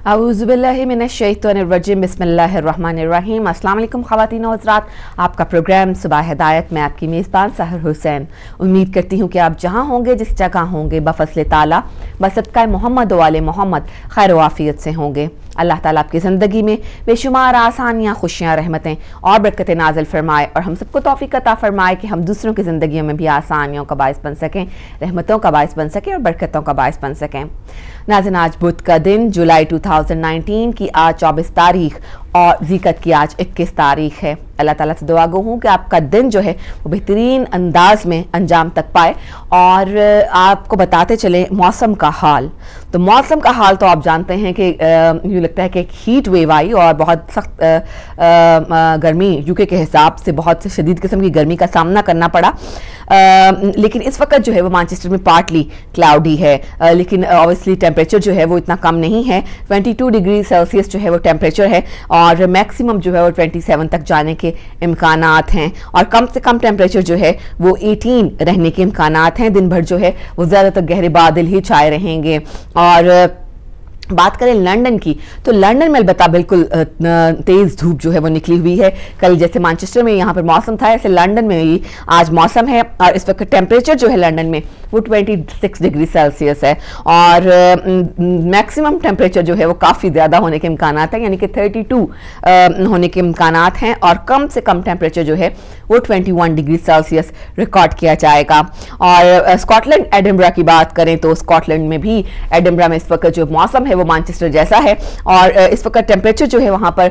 औज़ुबिल्लाहिमिनश्शैतानिर्रजीम बिस्मिल्लाहिर्रहमानिर्रहीम। अस्सलाम वालेकुम ख़वातीन और हज़रात, आपका प्रोग्राम सुबह हिदायत में आपकी मेज़बान सहर हुसैन। उम्मीद करती हूँ कि आप जहाँ होंगे, जिस जगह होंगे, बफ़ज़्ल ताला बसदक़ा मोहम्मद व आले मोहम्मद खैर व आफ़ियत से होंगे। अल्लाह ताला आपकी ज़िंदगी में बेशुमार आसानियाँ, खुशियाँ, रहमतें और बरकतें नाज़िल फरमाए और हम सबको तौफ़ीक़ अता फरमाए कि हम दूसरों की ज़िंदगियों में भी आसानियों का बाइस बन सकें, रहमतों का बाइस बन सकें और बरकतों का बाइस बन सकें। नाज़रीन, आज बुध का दिन जुलाई 2019 की आज 24 तारीख और ज़िकत की आज 21 तारीख है। अल्लाह ताला से दुआ गो हूँ कि आपका दिन जो है वो बेहतरीन अंदाज में अंजाम तक पाए। और आपको बताते चले मौसम का हाल। तो मौसम का हाल तो आप जानते हैं कि यूँ लगता है कि एक हीट वेव आई और बहुत सख्त गर्मी यूके के हिसाब से बहुत शदीद किस्म की गर्मी का सामना करना पड़ा। लेकिन इस वक्त जो है वो मैनचेस्टर में पार्टली क्लाउडी है, लेकिन ऑब्वियसली टेम्परेचर जो है वो इतना कम नहीं है। 22 डिग्री सेल्सियस जो है वो टेम्परेचर है और मैक्सिमम जो है वो 27 तक जाने के इम्कानात हैं और कम से कम टेम्परेचर जो है वो 18 रहने के इम्कानात हैं। दिन भर जो है वो ज़्यादातर गहरे बादल ही छाए रहेंगे। और बात करें लंदन की, तो लंदन में अलबत्ता बिल्कुल तेज़ धूप जो है वो निकली हुई है। कल जैसे मैनचेस्टर में यहाँ पर मौसम था, ऐसे लंदन में भी आज मौसम है और इस वक्त टेम्परेचर जो है लंदन में वो 26 डिग्री सेल्सियस है और मैक्सिमम टेम्परेचर जो है वो काफ़ी ज़्यादा होने के इम्कानात हैं, यानी कि 32 होने के इम्कानात हैं और कम से कम टेम्परेचर जो है वो 21 डिग्री सेल्सियस रिकॉर्ड किया जाएगा। और स्कॉटलैंड एडिनबरा की बात करें तो स्कॉटलैंड में भी एडिनबरा में इस वक्त जो मौसम है वो मैनचेस्टर जैसा है और इस वक्त टेम्परेचर जो है वहाँ पर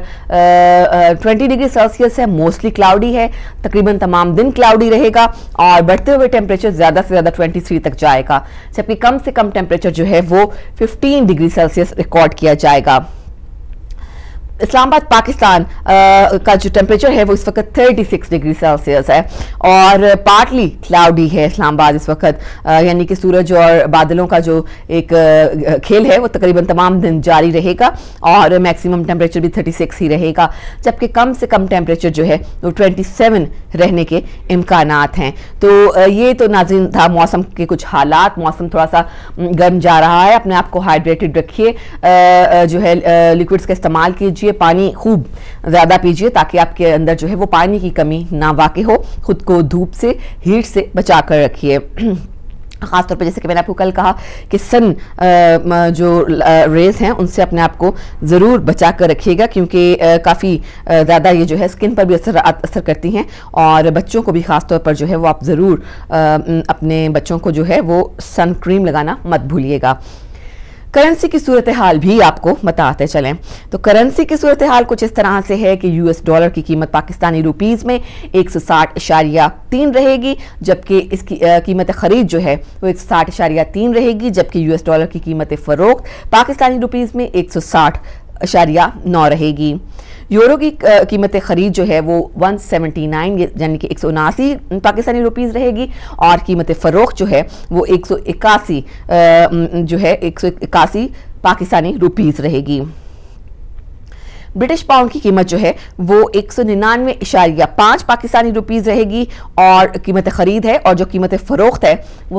20 डिग्री सेल्सियस है। मोस्टली क्लाउडी है, तकरीबन तमाम दिन क्लाउडी रहेगा और बढ़ते हुए टेम्परेचर ज़्यादा से ज़्यादा 23 तक जाएगा, जबकि कम से कम टेम्परेचर जो है वो 15 डिग्री सेल्सियस रिकॉर्ड किया जाएगा। इस्लामाबाद पाकिस्तान का जो टेम्परेचर है वो इस वक्त 36 डिग्री सेल्सियस है और पार्टली क्लाउडी है इस्लामाबाद इस वक्त, यानी कि सूरज और बादलों का जो एक खेल है वो तकरीबन तमाम दिन जारी रहेगा और मैक्सिमम टेम्परेचर भी 36 ही रहेगा, जबकि कम से कम टेम्परेचर जो है वो 27 रहने के इम्कानात हैं। तो ये तो नाज़रीन था मौसम के कुछ हालात। मौसम थोड़ा सा गर्म जा रहा है, अपने आप को हाइड्रेटेड रखिए, जो है लिक्विड्स का इस्तेमाल कीजिए, पानी खूब ज़्यादा पीजिए ताकि आपके अंदर जो है वो पानी की कमी ना वाक़ई हो। खुद को धूप से, हीट से बचा कर रखिए। ख़ासतौर पर जैसे कि मैंने आपको कल कहा कि सन जो रेज़ हैं उनसे अपने आप को ज़रूर बचा कर रखिएगा, क्योंकि काफ़ी ज़्यादा ये जो है स्किन पर भी असर करती हैं और बच्चों को भी ख़ास तौर पर जो है वो आप ज़रूर अपने बच्चों को जो है वो सन क्रीम लगाना मत भूलिएगा। करेंसी की सूरत हाल भी आपको बताते चलें। तो करेंसी की सूरत हाल कुछ इस तरह से है कि यूएस डॉलर की कीमत पाकिस्तानी रुपीज़ में 160.3 रहेगी, जबकि इसकी कीमत ख़रीद जो है वो 160.3 रहेगी, जबकि यूएस डॉलर की कीमत फ़रोख्त पाकिस्तानी रुपीज़ में 160.9 रहेगी। यूरो की कीमत ख़रीद जो है वो 179 यानी कि 179 पाकिस्तानी रुपीज़ रहेगी और कीमत फ़रोख्त जो है वो 181 जो है 181 पाकिस्तानी रुपीज़ रहेगी। ब्रिटिश पाउंड की कीमत जो है वो 199.5 पाकिस्तानी रुपीज़ रहेगी और कीमत ख़रीद है, और जो कीमत फ़रोख्त है वो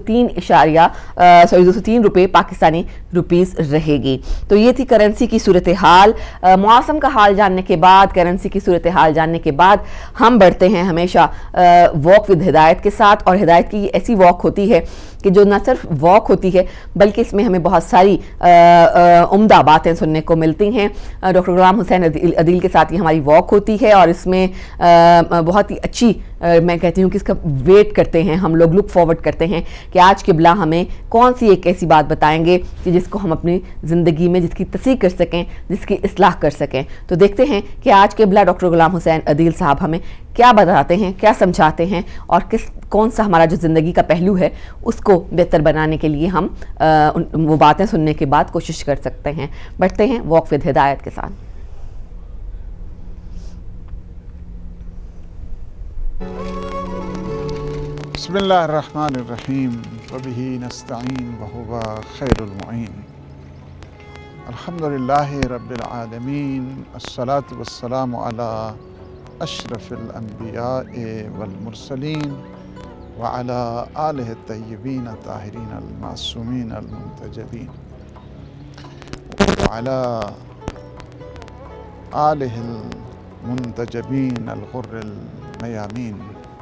203 रुपये पाकिस्तानी रुपीज़ रहेगी। तो ये थी करेंसी की सूरत हाल। मौसम का हाल जानने के बाद, करेंसी की सूरत हाल जानने के बाद हम बढ़ते हैं हमेशा वॉक विद हिदायत के साथ। और हिदायत की ऐसी वॉक होती है कि जो न सिर्फ वॉक होती है बल्कि इसमें हमें बहुत सारी उम्दा बातें सुनने को मिलती हैं। डॉक्टर गुलाम हुसैन अदील के साथ ही हमारी वॉक होती है और इसमें बहुत ही अच्छी मैं कहती हूँ कि इसका वेट करते हैं हम लोग, लुक फॉरवर्ड करते हैं कि आज क़िबला हमें कौन सी एक ऐसी बात बताएंगे कि जिसको हम अपनी ज़िंदगी में जिसकी तस्दीक कर सकें, जिसकी इस्लाह कर सकें। तो देखते हैं कि आज क़िबला डॉक्टर गुलाम हुसैन अदील साहब हमें क्या बताते हैं, क्या समझाते हैं और कौन सा हमारा जो ज़िंदगी का पहलू है उसको बेहतर बनाने के लिए हम वो बातें सुनने के बाद कोशिश कर सकते हैं। बढ़ते हैं वॉक विद हिदायत के साथ। बिस्मिल्लाहिर्रहमानिर्रहीम वबिही नस्तईन वहुवा खैरुल मुईन। अल्हम्दुलिल्लाहि रब्बिल आलमीन, अस्सलातु वस्सलामु अला अशरफिल अंबिया वल मुरसलीन व अला आलिहि तय्यबीन ताहिरीन अल मासूमीन अल मुंतजबीन। वअला आलिहिल मुंतजबीन अल-गुर्रिल मयामीन।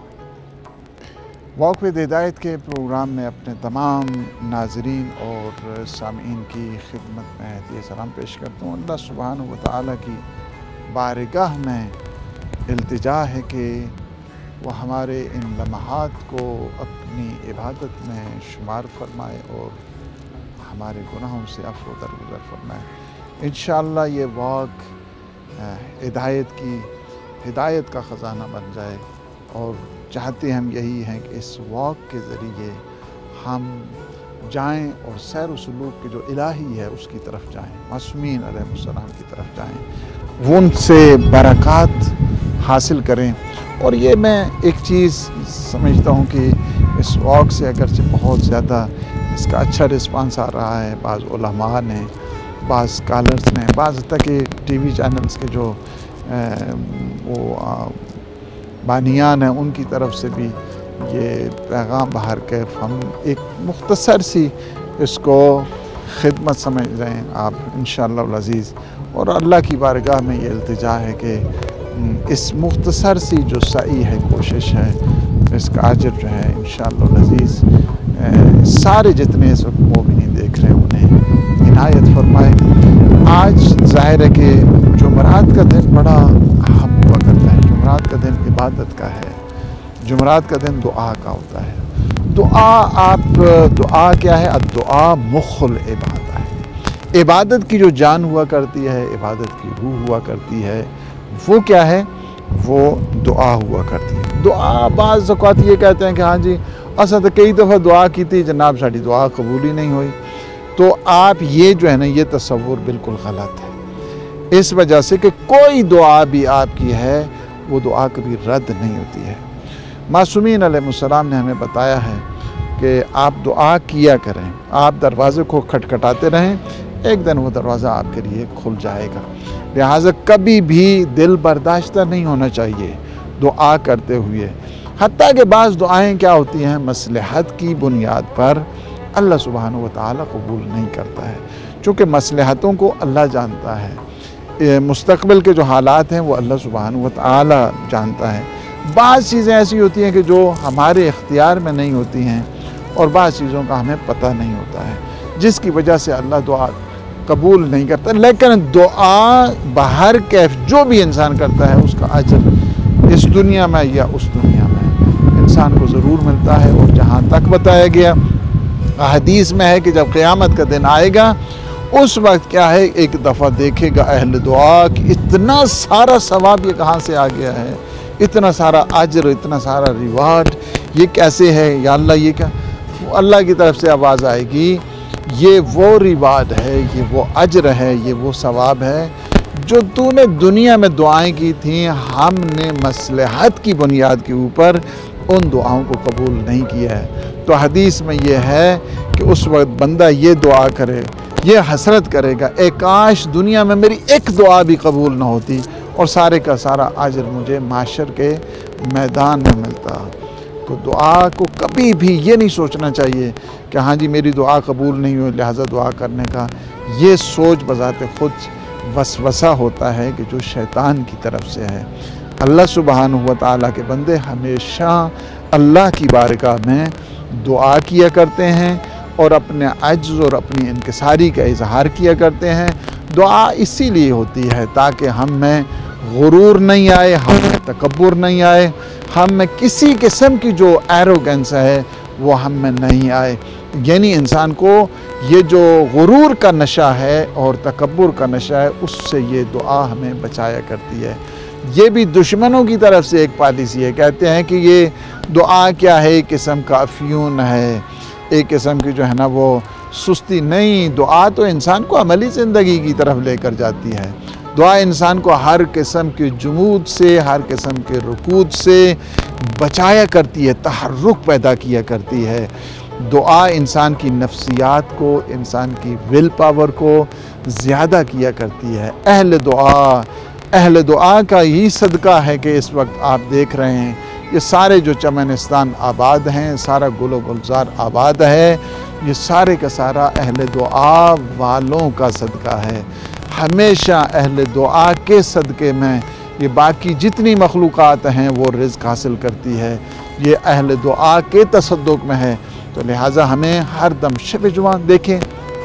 वॉक विद हिदायत के प्रोग्राम में अपने तमाम नाज़रीन और सामीन की खिदमत में हदिया सलाम पेश करता हूँ। अल्लाह सुब्हानहू व तआला की बारगाह में इल्तिजा है कि वह हमारे इन लम्हात को अपनी इबादत में शुमार फरमाए और हमारे गुनाहों से अफ़्व दरगुज़र फरमाए। इंशाअल्लाह ये वॉक हिदायत का ख़जाना बन जाए और चाहते हम यही हैं कि इस वॉक के ज़रिए हम जाएं और सैर व सलूक के जो इलाही है उसकी तरफ जाएं, मासूमीन अलैहिस्सलाम की तरफ जाएं, वो उनसे बरक़ात हासिल करें। और ये मैं एक चीज़ समझता हूँ कि इस वॉक से अगरचे बहुत ज़्यादा इसका अच्छा रिस्पांस आ रहा है। बाज़ उलमा ने, बाज़ स्कॉलर्स ने, बाज़ तक के टीवी चैनल्स के जो बानियान हैं उनकी तरफ से भी ये पैगाम बाहर के हम एक मुख्तसर सी इसको खिदमत समझ रहे हैं आप इंशाअल्लाह अज़ीज़। और अल्लाह की बारगाह में ये इल्तिजा है कि इस मुख्तसर सी जो सही है, कोशिश है, इसका अजर जो है इंशाअल्लाह अज़ीज़ सारे जितने इस वक्त मोमिनीन देख रहे हैं उन्हें इनायत फरमाए। आज ज़ाहिर है कि जुमरात का दिन बड़ा अहम हुआ करता है। जुमरात का दिन इबादत का है, जुमरात का दिन दुआ का होता है। दुआ क्या है? दुआ मुख्ल इबादत है। इबादत की जो जान हुआ करती है, इबादत की रूह हुआ करती है, वो क्या है? वो दुआ हुआ करती है। दुआ बाज़ औक़ात ये कहते हैं कि हाँ जी असा तो कई दफ़ा दुआ की थी जनाब, साड़ी दुआ कबूल ही नहीं हुई। तो आप ये जो है ना, ये तसव्वुर बिल्कुल गलत है। इस वजह से कि कोई दुआ भी आपकी है वो दुआ कभी रद्द नहीं होती है। मासूमीन अलैहिस्सलाम ने हमें बताया है कि आप दुआ किया करें, आप दरवाज़े को खटखटाते रहें, एक दिन वो दरवाज़ा आपके लिए खुल जाएगा। लिहाजा कभी भी दिल बर्दाश्ता नहीं होना चाहिए दुआ करते हुए। हत्ता के बाज़ दुआएँ क्या होती हैं, मसलहत की बुनियाद पर अल्लाह सुब्हानहू व तआला कबूल नहीं करता है। चूँकि मसलहतों को अल्लाह जानता है, मुस्तक़बिल के जो हालात हैं वो अल्लाह सुब्हानहू व तआला जानता है। बाज़ चीज़ें ऐसी होती हैं कि जो हमारे इख्तियार में नहीं होती हैं और बाज़ चीज़ों का हमें पता नहीं होता है, जिसकी वजह से अल्लाह दुआ कबूल नहीं करता। लेकिन दुआ बाहर कैफ जो भी इंसान करता है उसका अजर इस दुनिया में या उस दुनिया में इंसान को ज़रूर मिलता है। और जहाँ तक बताया गया हदीस में है कि जब क़यामत का दिन आएगा उस वक्त क्या है, एक दफ़ा देखेगा अहल दुआ कि इतना सारा सवाब ये कहाँ से आ गया है, इतना सारा अजर, इतना सारा रिवार्ड, ये कैसे है या अल्लाह, ये क्या? अल्लाह की तरफ से आवाज़ आएगी, ये वो रिवार्ड है, ये वो अजर है, ये वो सवाब है जो तूने दुनिया में दुआएं की थी, हमने मसलहत की बुनियाद के ऊपर उन दुआओं को कबूल नहीं किया है। तो हदीस में ये है कि उस वक्त बंदा ये दुआ करे, ये हसरत करेगा, काश दुनिया में मेरी एक दुआ भी कबूल ना होती और सारे का सारा अजर मुझे माशर के मैदान में मिलता। तो दुआ को कभी भी ये नहीं सोचना चाहिए कि हाँ जी मेरी दुआ कबूल नहीं हुई लिहाजा दुआ करने का, ये सोच बज़ाते खुद वसवसा होता है कि जो शैतान की तरफ से है। अल्लाह सुब्हानहू व तआला के बंदे हमेशा अल्लाह की बारगाह में दुआ किया करते हैं और अपने अज्ज़ और अपनी इनकिसारी का इजहार किया करते हैं। दुआ इसीलिए होती है ताकि हम में गुरूर नहीं आए, हम में तकब्बुर नहीं आए, हम में किसी किस्म की जो एरोगेंस है वो हम में नहीं आए। यानी इंसान को ये जो गुरूर का नशा है और तकब्बुर का नशा है उससे ये दुआ हमें बचाया करती है। ये भी दुश्मनों की तरफ से एक पॉलिसी है। कहते हैं कि ये दुआ क्या है, एक किस्म का अफ्यून है, एक किस्म की जो है ना वो सुस्ती नहीं। दुआ तो इंसान को अमली ज़िंदगी की तरफ लेकर जाती है। दुआ इंसान को हर किस्म के जुमूद से, हर किस्म के रुकूद से बचाया करती है, तहर्रुक पैदा किया करती है। दुआ इंसान की नफ्सियात को, इंसान की विल पावर को ज़्यादा किया करती है। अहल दुआ का ही सदका है कि इस वक्त आप देख रहे हैं یہ سارے جو چمنستان آباد ہیں، سارا گل و گلزار آباد ہے، یہ سارے کا سارا اہل دعا والوں کا صدقہ ہے۔ ہمیشہ اہل دعا کے صدقے میں یہ باقی جتنی مخلوقات ہیں وہ رزق حاصل کرتی ہے، یہ اہل دعا کے تصدق میں ہے۔ تو لہٰذا ہمیں ہر دم شب جمعہ دیکھیں،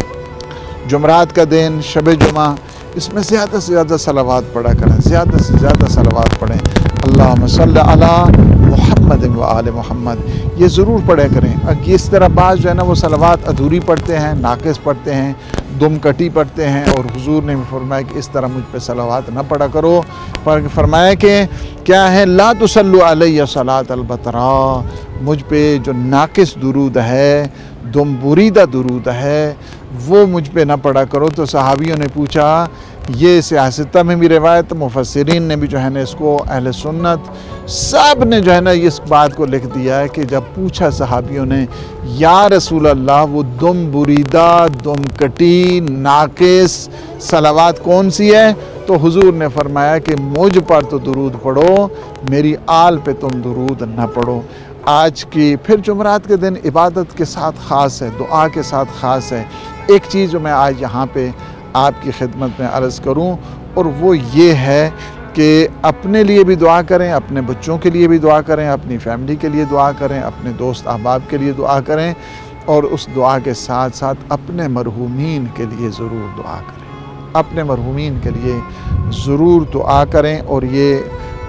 جمعرات کا دن شب جمعہ، اس میں زیادہ سے زیادہ صلوات پڑھا کریں، زیادہ سے زیادہ صلوات پڑھیں۔ اللہم صلی علی محمد و آل محمد، یہ ضرور پڑھے کریں۔ اس طرح بعض جو ہے نا وہ صلوات ادھوری پڑھتے ہیں، ناقص پڑھتے ہیں، دم کٹی پڑھتے ہیں، اور حضور نے بھی فرمایا کہ اس طرح مجھ پہ صلوات نہ پڑھا کرو، پر فرمایا کہ کیا ہے، لا تصلوا علیہ صلاۃ البترا، مجھ پہ جو ناقص درود ہے، دم بریدہ درود ہے، وہ مجھ پہ نہ پڑھا کرو۔ تو صحابیوں نے پوچھا، یہ سیاستہ میں بھی روایت، مفسرین نے بھی جو ہے نا اس کو، اہل سنت سب نے جو ہے نا اس بات کو لکھ دیا ہے کہ جب پوچھا صحابیوں نے یا رسول اللہ وہ دم بریدہ، دم کٹی، ناقص صلوات کون سی ہے، تو حضور نے فرمایا کہ مجھ پر تو درود پڑھو، میری آل پہ تم درود نہ پڑھو۔ آج کی پھر جمعرات کے دن عبادت کے ساتھ خاص ہے، دعا کے ساتھ خاص ہے۔ ایک چیز جو میں آج یہاں پہ آپ کی خدمت میں عرض کروں، اور وہ یہ ہے کہ اپنے لیے بھی دعا کریں، اپنے بچوں کے لیے بھی دعا کریں، اپنی فیملی کے لیے دعا کریں، اپنے دوست احباب کے لیے دعا کریں، اور اس دعا کے ساتھ ساتھ اپنے مرحومین کے لیے ضرور دعا کریں، اپنے مرحومین کے لیے ضرور دعا کریں۔ اور یہ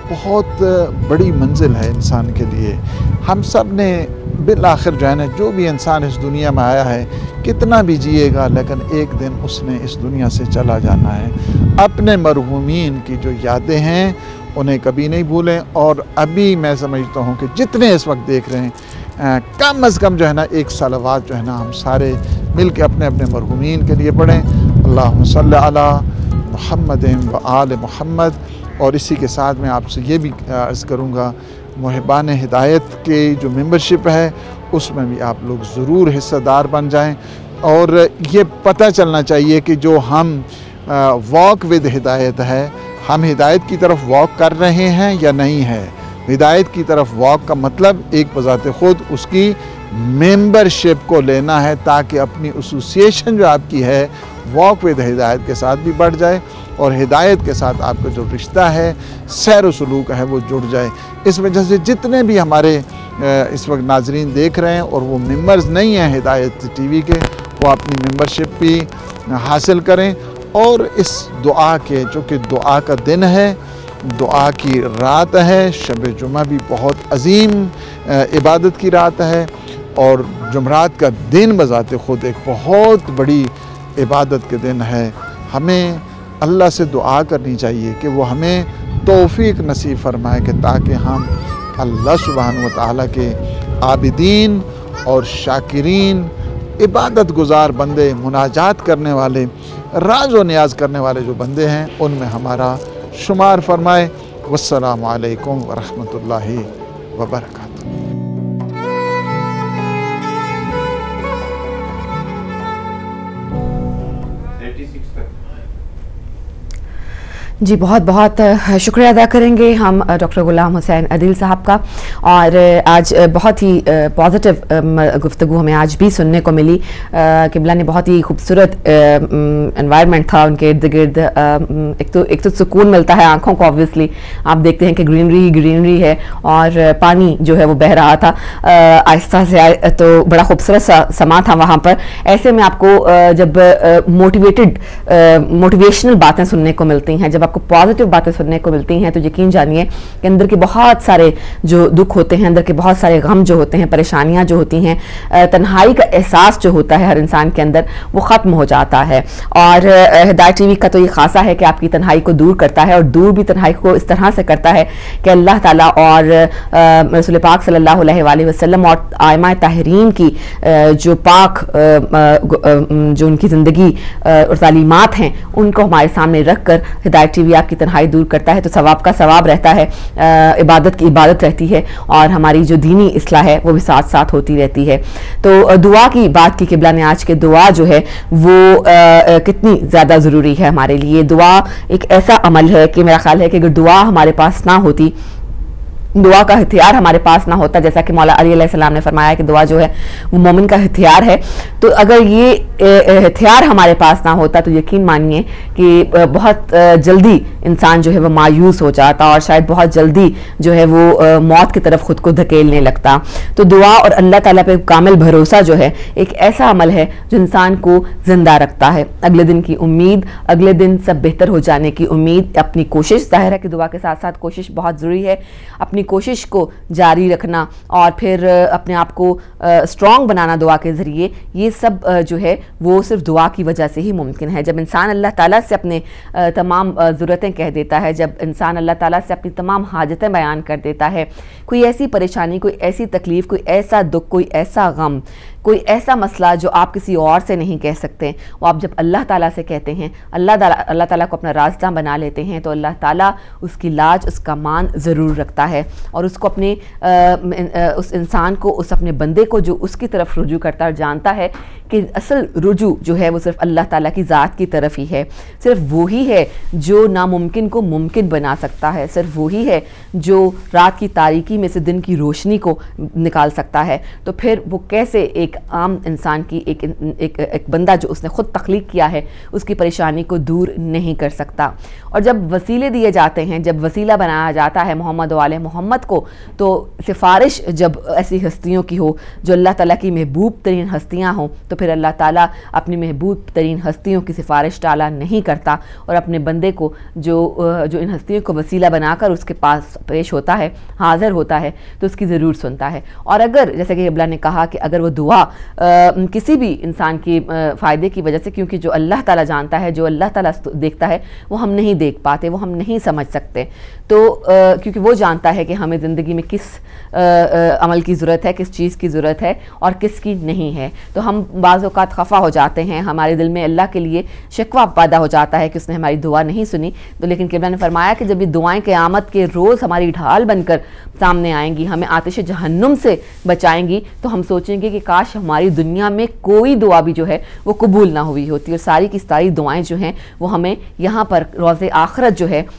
بہت بڑی منزل ہے انسان کے لیے۔ ہم سب نے بالآخر جو ہے نا، جو بھی انسان اس دنیا میں آیا ہے، کتنا بھی جیے گا، لیکن ایک دن اس نے اس دنیا سے چلا جانا ہے۔ اپنے مرحومین کی جو یادیں ہیں انہیں کبھی نہیں بھولیں، اور ابھی میں سمجھتا ہوں کہ جتنے اس وقت دیکھ رہے ہیں، کم از کم جو ہے نا ایک صلوات جو ہے نا ہم سارے مل کے اپنے اپنے مرحومین کے لیے پڑھیں۔ اللہم صلی علی محمد و آل محمد۔ اور اسی کے ساتھ میں آپ سے یہ بھی عرض کروں گا، محبان ہدایت کے جو ممبرشپ ہے اس میں بھی آپ لوگ ضرور حصہ دار بن جائیں، اور یہ پتہ چلنا چاہیے کہ جو ہم واک ود ہدایت ہے، ہم ہدایت کی طرف واک کر رہے ہیں یا نہیں ہے۔ ہدایت کی طرف واک کا مطلب ایک بذات خود اس کی ممبرشپ کو لینا ہے، تاکہ اپنی ایسوسیشن جو آپ کی ہے واک ود ہدایت کے ساتھ بھی بڑھ جائے، اور ہدایت کے ساتھ آپ کا جو رشتہ ہے، سیر و سلوک ہے، وہ جڑ جائے۔ اس وجہ سے جتنے بھی ہمارے اس وقت ناظرین دیکھ رہے ہیں اور وہ ممبرز نہیں ہیں ہدایت ٹی وی کے، وہ اپنی ممبرشپ بھی حاصل کریں، اور اس دعا کے، جو کہ دعا کا دن ہے، دعا کی رات ہے، شب جمعہ بھی بہت عظیم عبادت کی رات ہے، اور جمعرات کا دن بذات خود ایک بہت بڑی عبادت کے دن ہے۔ ہمیں اللہ سے دعا کرنی چاہیے کہ وہ ہمیں توفیق نصیب فرمائے، کہ تاکہ ہم اللہ سبحانہ و تعالیٰ کے عابدین اور شاکرین، عبادت گزار بندے، مناجات کرنے والے، راز و نیاز کرنے والے جو بندے ہیں، ان میں ہمارا شمار فرمائے۔ والسلام علیکم ورحمۃ اللہ وبرکاتہ۔ جی بہت بہت شکریہ ادا کریں گے ہم ڈاکٹر غلام حسین عدیل صاحب کا، اور آج بہت ہی پازیٹیو گفتگو ہمیں آج بھی سننے کو ملی۔ قبلہ نے بہت ہی خوبصورت انوائرمنٹ تھا ان کے ارد گرد، ایک تو سکون ملتا ہے آنکھوں کو، آبویسلی آپ دیکھتے ہیں کہ گرینری ہی گرینری ہے، اور پانی جو ہے وہ بہہ رہا تھا آہستہ سے، تو بڑا خوبصورت سما تھا وہاں پر۔ ایسے میں آپ کو جب موٹیویشنل باتیں سننے کو ملتی ہیں، جب آپ کو پازیٹیو باتیں سننے کو ملتی ہیں، تو یقین جانیے کہ اندر کے بہت سارے جو دکھ ہوتے ہیں، اندر کے بہت سارے غم جو ہوتے ہیں، پریشانیاں جو ہوتی ہیں، تنہائی کا احساس جو ہوتا ہے ہر انسان کے اندر، وہ ختم ہو جاتا ہے۔ اور ہدایت ٹی وی کا تو یہ خاصہ ہے کہ آپ کی تنہائی کو دور کرتا ہے، اور دور بھی تنہائی کو اس طرح سے کرتا ہے کہ اللہ تعالیٰ اور رسول پاک صلی اللہ علیہ وآلہ وسلم اور ائمہ طاہرین کی جو پاک جو ان کی زندگی اور تعلیمات ہیں، ان کو ہمارے سامنے رکھ کر ہدایت ٹی وی آپ کی تنہائی دور کرتا ہے، تو ثواب کا ثواب رہتا ہے، عبادت کی عبادت رہتی ہے، اور ہماری جو دینی اصلاح ہے وہ بھی ساتھ ساتھ ہوتی رہتی ہے۔ تو دعا کی بات کی قبلہ نے آج کے، دعا جو ہے وہ کتنی زیادہ ضروری ہے ہمارے لیے۔ دعا ایک ایسا عمل ہے کہ میرا خیال ہے کہ اگر دعا ہمارے پاس نہ ہوتی दुआ का हथियार हमारे पास ना होता, जैसा कि मौला अली अलैहिस्सलाम ने फरमाया कि दुआ जो है वो मोमिन का हथियार है, तो अगर ये हथियार हमारे पास ना होता तो यकीन मानिए कि बहुत जल्दी इंसान जो है वो मायूस हो जाता और शायद बहुत जल्दी जो है वो मौत की तरफ खुद को धकेलने लगता। तो दुआ और अल्लाह ताला पे कामिल भरोसा जो है एक ऐसा अमल है जो इंसान को जिंदा रखता है, अगले दिन की उम्मीद, अगले दिन सब बेहतर हो जाने की उम्मीद, अपनी कोशिश, जाहिर है कि दुआ के साथ साथ कोशिश बहुत ज़रूरी है, अपनी कोशिश को जारी रखना और फिर अपने आप को स्ट्रॉन्ग बनाना दुआ के ज़रिए, ये सब जो है वो सिर्फ दुआ की वजह से ही मुमकिन है। जब इंसान अल्लाह ताला से अपने तमाम ज़रूरतें कह देता है, जब इंसान अल्लाह ताला से अपनी तमाम हाजतें बयान कर देता है, कोई ऐसी परेशानी, कोई ऐसी तकलीफ़, कोई ऐसा दुख, कोई ऐसा गम, कोई ऐसा मसला जो आप किसी और से नहीं कह सकते, वो आप जब अल्लाह ताला से कहते हैं, अल्लाह ताला को अपना रास्ता बना लेते हैं, तो अल्लाह ताला उसकी लाज, उसका मान ज़रूर रखता है और उसको अपने उस इंसान को, उस अपने बंदे को जो उसकी तरफ रुजू करता है, जानता है कि असल रुजू जो है वो सिर्फ अल्लाह ताला की ज़ात की तरफ ही है। सिर्फ वही है जो नामुमकिन को मुमकिन बना सकता है, सिर्फ वही है जो रात की तारीकी में से दिन की रोशनी को निकाल सकता है। तो फिर वो कैसे एक आम इंसान की, एक बंदा जो उसने ख़ुद तख्लीक किया है, उसकी परेशानी को दूर नहीं कर सकता। और जब वसीले दिए जाते हैं, जब वसीला बनाया जाता है मोहम्मद वाले मोहम्मद को, तो सिफारिश जब ऐसी हस्तियों की हो जो अल्लाह ताला की महबूब तरीन हस्तियाँ हों, तो फिर अल्लाह ताला अपनी महबूब तरीन हस्तियों की सिफारिश टाला नहीं करता और अपने बंदे को जो इन हस्तियों को वसीला बनाकर उसके पास पेश होता है, हाज़िर होता है, तो उसकी ज़रूर सुनता है। और अगर जैसे कि अब्ला ने कहा कि अगर वो दुआ किसी भी इंसान की फ़ायदे की वजह से, क्योंकि जो अल्लाह ताला जानता है, जो अल्लाह ताला देखता है, वो हम नहीं देख पाते, वो हम नहीं समझ सकते, तो क्योंकि वो जानता है कि हमें ज़िंदगी में किस अमल की ज़रूरत है, किस चीज़ की ज़रूरत है और किसकी नहीं है। तो हम बाज़ औक़ात ख़फ़ा हो जाते हैं, हमारे दिल में अल्लाह के लिए शिकवा पैदा हो जाता है कि उसने हमारी दुआ नहीं सुनी। तो लेकिन क़िबला ने फरमाया कि जब ये दुआएं क़यामत के रोज़ हमारी ढाल बनकर सामने आएंगी, हमें आतिश जहन्नुम से बचाएंगी, तो हम सोचेंगे कि काश हमारी दुनिया में कोई दुआ भी जो है वो कबूल ना हुई होती, और सारी की सारी दुआएं जो हैं वो हमें यहाँ पर रोज़े आखिरत जो है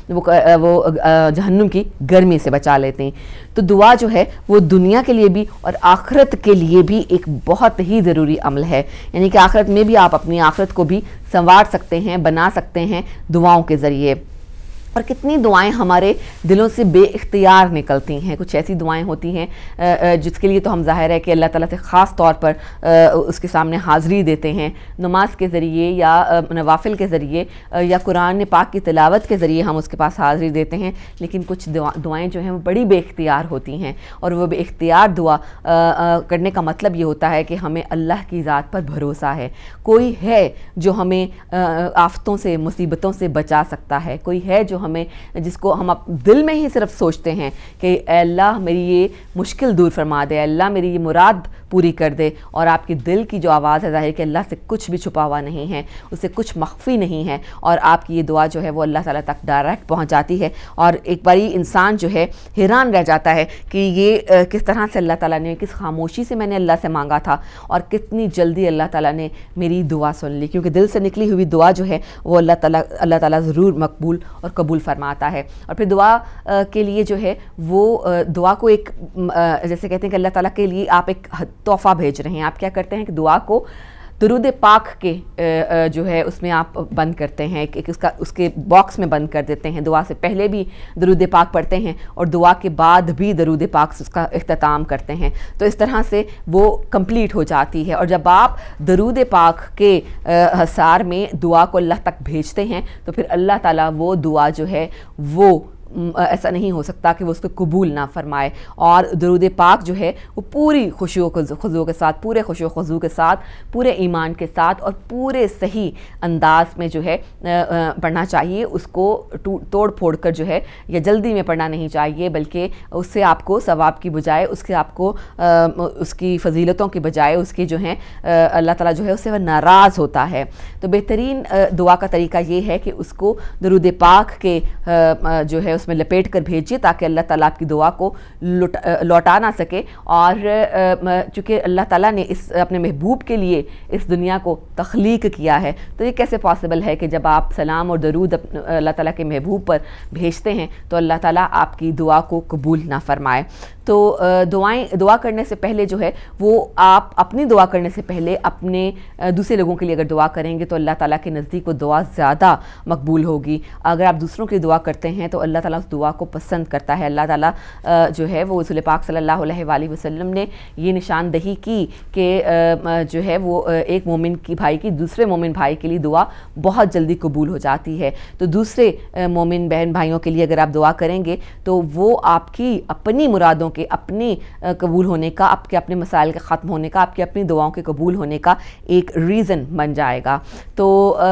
वो जहन्नुम की गर्मी से बचा लेते हैं। तो दुआ जो है वो दुनिया के लिए भी और आखिरत के लिए भी एक बहुत ही ज़रूरी अमल है, यानी कि आखिरत में भी आप अपनी आखिरत को भी संवार सकते हैं, बना सकते हैं दुआओं के ज़रिए। और कितनी दुआएं हमारे दिलों से बेइख्तियार निकलती हैं। कुछ ऐसी दुआएं होती हैं जिसके लिए तो हम ज़ाहिर है कि अल्लाह ताला से ख़ास तौर पर उसके सामने हाज़िरी देते हैं, नमाज के ज़रिए या नवाफिल के ज़रिए या कुरान पाक की तिलावत के ज़रिए हम उसके पास हाज़िरी देते हैं। लेकिन कुछ दुआएं जो हैं वो बड़ी बेइख्तियार होती हैं, और वो बेइख्तियार दुआ करने का मतलब ये होता है कि हमें अल्लाह की ज़ात पर भरोसा है, कोई है जो हमें आफ़तों से, मुसीबतों से बचा सकता है, कोई है जो हमें, जिसको हम दिल में ही सिर्फ सोचते हैं कि अल्लाह मेरी ये मुश्किल दूर फरमा दे, अल्लाह मेरी ये मुराद पूरी कर दे। और आपकी दिल की जो आवाज़ है, ज़ाहिर कि अल्लाह से कुछ भी छुपा हुआ नहीं है, उससे कुछ मख्फी नहीं है, और आपकी ये दुआ जो है वो अल्लाह ताला तक डायरेक्ट पहुंच जाती है। और एक बारी इंसान जो है हैरान रह जाता है कि ये किस तरह से अल्लाह ताला ने, किस खामोशी से मैंने अल्लाह से मांगा था और कितनी जल्दी अल्लाह ताला ने मेरी दुआ सुन ली, क्योंकि दिल से निकली हुई दुआ जो है वो अल्लाह ताला ज़रूर मकबूल और कबूल फरमाता है। और फिर दुआ के लिए जो है वो दुआ को एक जैसे कहते हैं कि अल्लाह ताला के लिए आप एक तोहफ़ा भेज रहे हैं। आप क्या करते हैं कि दुआ को दरूद पाक के जो है उसमें आप बंद करते हैं, एक उसके बॉक्स में बंद कर देते हैं। दुआ से पहले भी दरूद पाक पढ़ते हैं और दुआ के बाद भी दरूद पाक से उसका इख्तिताम करते हैं, तो इस तरह से वो कंप्लीट हो जाती है। और जब आप दरूद पाक के हसार में दुआ को अल्लाह तक भेजते हैं तो फिर अल्लाह ताला वो दुआ जो है वो ऐसा नहीं हो सकता कि वो उसको कबूल ना फरमाए। और दरूद पाक जो है वो पूरी खुशियों खुजू के साथ, पूरे खुशियों खुजू के साथ, पूरे ईमान के साथ और पूरे सही अंदाज में जो है पढ़ना चाहिए। उसको तोड़ फोड़ कर जो है या जल्दी में पढ़ना नहीं चाहिए, बल्कि उससे आपको सवाब की बजाय, उसके आपको उसकी फजीलतों की बजाय उसकी जो है अल्लाह ताला जो है उससे वह नाराज़ होता है। तो बेहतरीन दुआ का तरीका ये है कि उसको दरूद पाक के जो है اس میں لپیٹ کر بھیجیے تاکہ اللہ تعالیٰ آپ کی دعا کو لوٹا نہ سکے. اور چونکہ اللہ تعالیٰ نے اپنے محبوب کے لیے اس دنیا کو تخلیق کیا ہے تو یہ کیسے پاسبل ہے کہ جب آپ سلام اور درود اللہ تعالیٰ کے محبوب پر بھیجتے ہیں تو اللہ تعالیٰ آپ کی دعا کو قبول نہ فرمائے. تو دعا کرنے سے پہلے جو ہے وہ آپ اپنی دعا کرنے سے پہلے اپنے دوسرے لوگوں کے لیے اگر دعا کریں گے تو اللہ تعالیٰ کے نزدیک وہ دعا زیادہ مقبول ہوگی. اگر آپ دوسروں کے لیے دعا کرتے ہیں تو اللہ تعالیٰ اس دعا کو پسند کرتا ہے. اللہ تعالیٰ جو ہے وہ رسول پاک صلی اللہ علیہ وآلہ وسلم نے یہ نشاندہی کی کہ جو ہے وہ ایک مومن کی بھائی کی دوسرے مومن بھائی کے لیے دعا بہت جلدی قبول ہو جاتی ہے. تو دوسرے مومن بہن بھائیوں کے لیے اگر آپ دعا کریں گے تو وہ آپ کی اپنی مرادوں کے اپنے قبول ہونے کا، آپ کے اپنے مسائل کے ختم ہونے کا، آپ کی اپنی دعاؤں کے قبول ہونے کا ایک ریزن بن جائے گا. تو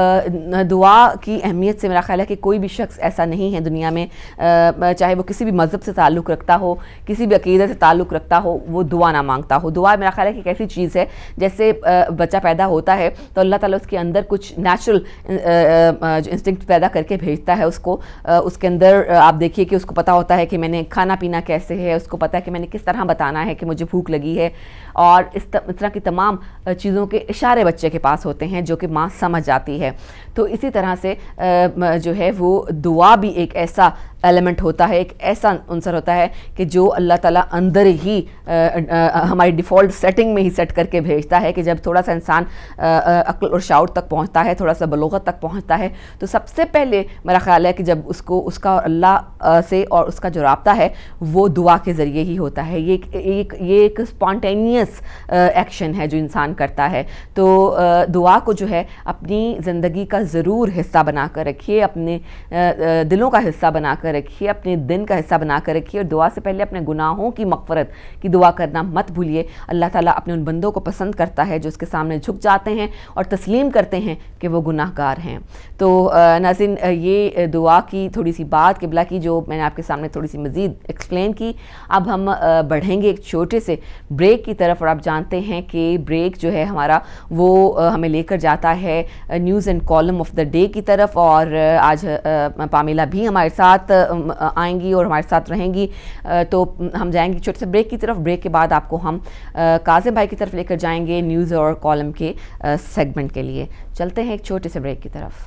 دعا کی اہمیت سے میرا خیال ہے کہ کوئی بھی شخص ایسا نہیں ہے دنیا میں، چاہے وہ کسی بھی مذہب سے تعلق رکھتا ہو، کسی بھی عقیدے سے تعلق رکھتا ہو، وہ دعا نہ مانگتا ہو. دعا میرا خیال ہے کہ ایک ایسی چیز ہے جیسے بچہ پیدا ہوتا ہے تو اللہ تعالیٰ اس کے اندر کچھ نیچرل جو انسٹنکٹ پیدا کر کے بھیجتا ہے اس کو. اس کے اندر آپ دیکھیے کہ اس کو پتہ ہوتا ہے کہ میں نے کھانا پینا کیسے ہے، اس کو پتہ ہے کہ میں نے کس طرح بتانا ہے کہ مجھے بھوک لگی ہے، اور اس طرح کی تمام چیزوں کے اشارے بچے کے پاس ہوتے ہیں جو کہ ماں سمجھ جاتی ہے. تو اسی طرح سے جو ہے وہ دعا بھی ایک ایسا ایلیمنٹ ہوتا ہے، ایک ایسا عنصر ہوتا ہے کہ جو اللہ تعالیٰ اندر ہی ہماری ڈیفالٹ سیٹنگ میں ہی سیٹ کر کے بھیجتا ہے کہ جب تھوڑا سا انسان عقل اور شعور تک پہنچتا ہے، تھوڑا سا بلوغت تک پہنچتا ہے، تو سب سے پہلے میرا خیال ہے کہ جب اس کا اللہ سے اور اس کا جو رابطہ ہے وہ دعا کے ذریعے ہی ہوتا ہے. یہ ایک اسپونٹینیس ایکشن ہے جو انسان کرتا ہے. تو دعا کو جو ہے اپنی زندگی کا ضرور حصہ بنا کر رکھیے، اپنے دلوں کا حصہ بنا کر رکھیے، اپنے دن کا حصہ بنا کر رکھیے، اور دعا سے پہلے اپنے گناہوں کی مغفرت کی دعا کرنا مت بھولیے. اللہ تعالیٰ اپنے ان بندوں کو پسند کرتا ہے جو اس کے سامنے جھک جاتے ہیں اور تسلیم کرتے ہیں کہ وہ گناہ گار ہیں. تو ناظرین، یہ دعا کی تھوڑی سی بات قبلہ کی جو میں نے آپ کے سامنے تھوڑی سی مزید ایکسپلین کی. اب ہم بڑھیں گے ایک چھوٹے سے بریک کی طرف، اور آپ جانتے ہیں کہ بریک جو ہے ہمارا وہ ہمیں لے کر جاتا ہے news and column of the day کی طرف. اور آج پامیلا بھی ہمارے ساتھ آئیں گی اور ہمارے ساتھ رہیں گی. تو ہم جائیں گے چھوٹے سے بریک کی طرف. بریک کے بعد آپ کو ہم کاظم بھائی کی طرف لے کر جائیں گے نیوز اور کالم کے سیگمنٹ کے لیے. چلتے ہیں ایک چھوٹے سے بریک کی طرف.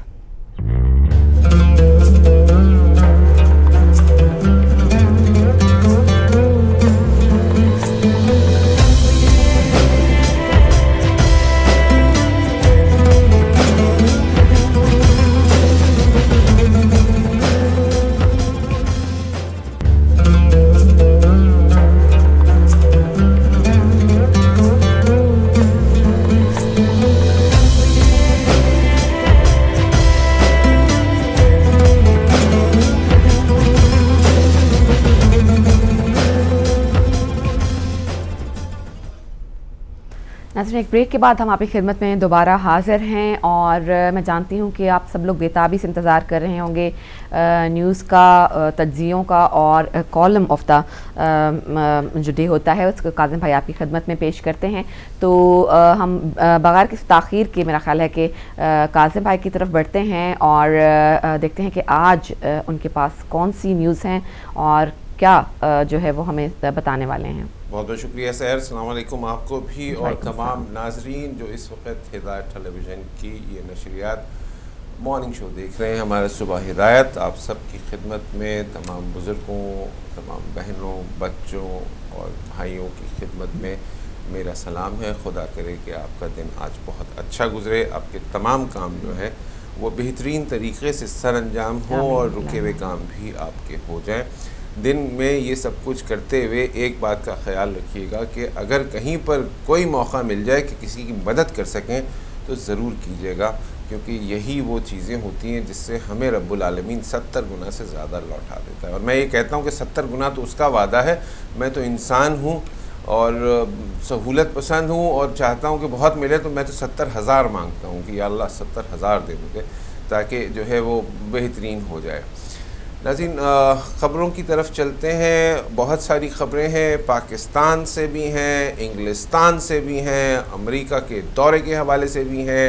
ناظرین، ایک بریک کے بعد ہم آپ کی خدمت میں دوبارہ حاضر ہیں، اور میں جانتی ہوں کہ آپ سب لوگ بےتابی سے انتظار کر رہے ہوں گے نیوز کا، تجزیوں کا، اور کالم آف دا جو ڈے ہوتا ہے اس کو کاظم بھائی آپ کی خدمت میں پیش کرتے ہیں. تو ہم بغیر کسی تاخیر کے میرا خیال ہے کہ کاظم بھائی کی طرف بڑھتے ہیں اور دیکھتے ہیں کہ آج ان کے پاس کون سی نیوز ہیں اور کیا جو ہے وہ ہمیں بتانے والے ہیں. بہت بہت شکریہ سیر. السلام علیکم آپ کو بھی اور تمام ناظرین جو اس وقت ہدایت ٹیلی ویژن کی یہ نشریات مارننگ شو دیکھ رہے ہیں. ہمارا صبح ہدایت آپ سب کی خدمت میں، تمام بزرگوں، تمام بہنوں، بچوں اور بھائیوں کی خدمت میں میرا سلام ہے. خدا کرے کہ آپ کا دن آج بہت اچھا گزرے، آپ کے تمام کام جو ہے وہ بہترین طریقے سے سر انجام ہوں اور رکے ہوئے کام بھی آپ کے ہو جائیں. دن میں یہ سب کچھ کرتے ہوئے ایک بات کا خیال رکھیے گا کہ اگر کہیں پر کوئی موقع مل جائے کہ کسی کی مدد کر سکیں تو ضرور کیجیے گا، کیونکہ یہی وہ چیزیں ہوتی ہیں جس سے ہمیں رب العالمین 70 گنا سے زیادہ لوٹا دیتا ہے. اور میں یہ کہتا ہوں کہ 70 گنا تو اس کا وعدہ ہے. میں تو انسان ہوں اور سہولت پسند ہوں اور چاہتا ہوں کہ بہت ملے، تو میں تو 70,000 مانگتا ہوں کہ یا اللہ 70,000 دے مجھے تاکہ جو ہے وہ بہترین ہو جائے. ناظرین، خبروں کی طرف چلتے ہیں. بہت ساری خبریں ہیں، پاکستان سے بھی ہیں، انگلستان سے بھی ہیں، امریکہ کے دورے کے حوالے سے بھی ہیں،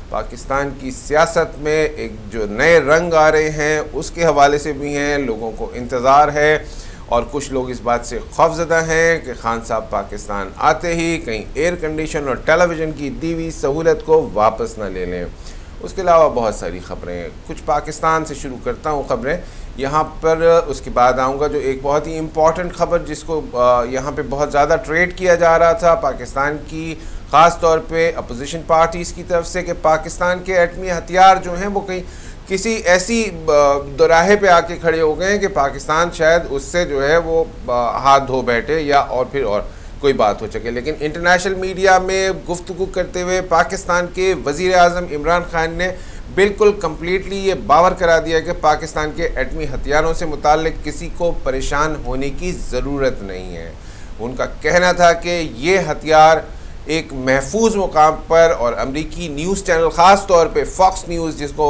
پاکستان کی سیاست میں ایک جو نئے رنگ آ رہے ہیں اس کے حوالے سے بھی ہیں. لوگوں کو انتظار ہے اور کچھ لوگ اس بات سے خوفزدہ ہیں کہ خان صاحب پاکستان آتے ہی کہیں ایئر کنڈیشن اور ٹیلی ویژن کی دی ہوئی سہولت کو واپس نہ لے لیں. اس کے علاوہ بہت ساری خبریں ہیں. کچھ پاکستان سے شروع کرتا ہوں خبریں یہاں پر, اس کے بعد آؤں گا جو ایک بہت ہی امپورٹنٹ خبر جس کو یہاں پہ بہت زیادہ ٹریڈ کیا جا رہا تھا پاکستان کی, خاص طور پہ اپوزیشن پارٹیز کی طرف سے, کہ پاکستان کے ایٹمی ہتھیار جو ہیں وہ کہیں کسی ایسی دوراہے پہ آ کے کھڑے ہو گئے ہیں کہ پاکستان شاید اس سے جو ہے وہ ہاتھ دھو بیٹھے یا اور پھر اور کوئی بات ہو سکے. لیکن انٹرنیشنل میڈیا میں گفتگو کرتے ہوئے پاکستان کے وزیر اعظم عمران خان نے بالکل کمپلیٹلی یہ باور کرا دیا کہ پاکستان کے ایٹمی ہتھیاروں سے متعلق کسی کو پریشان ہونے کی ضرورت نہیں ہے. ان کا کہنا تھا کہ یہ ہتھیار ایک محفوظ مقام پر, اور امریکی نیوز چینل خاص طور پہ فاکس نیوز جس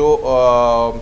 کو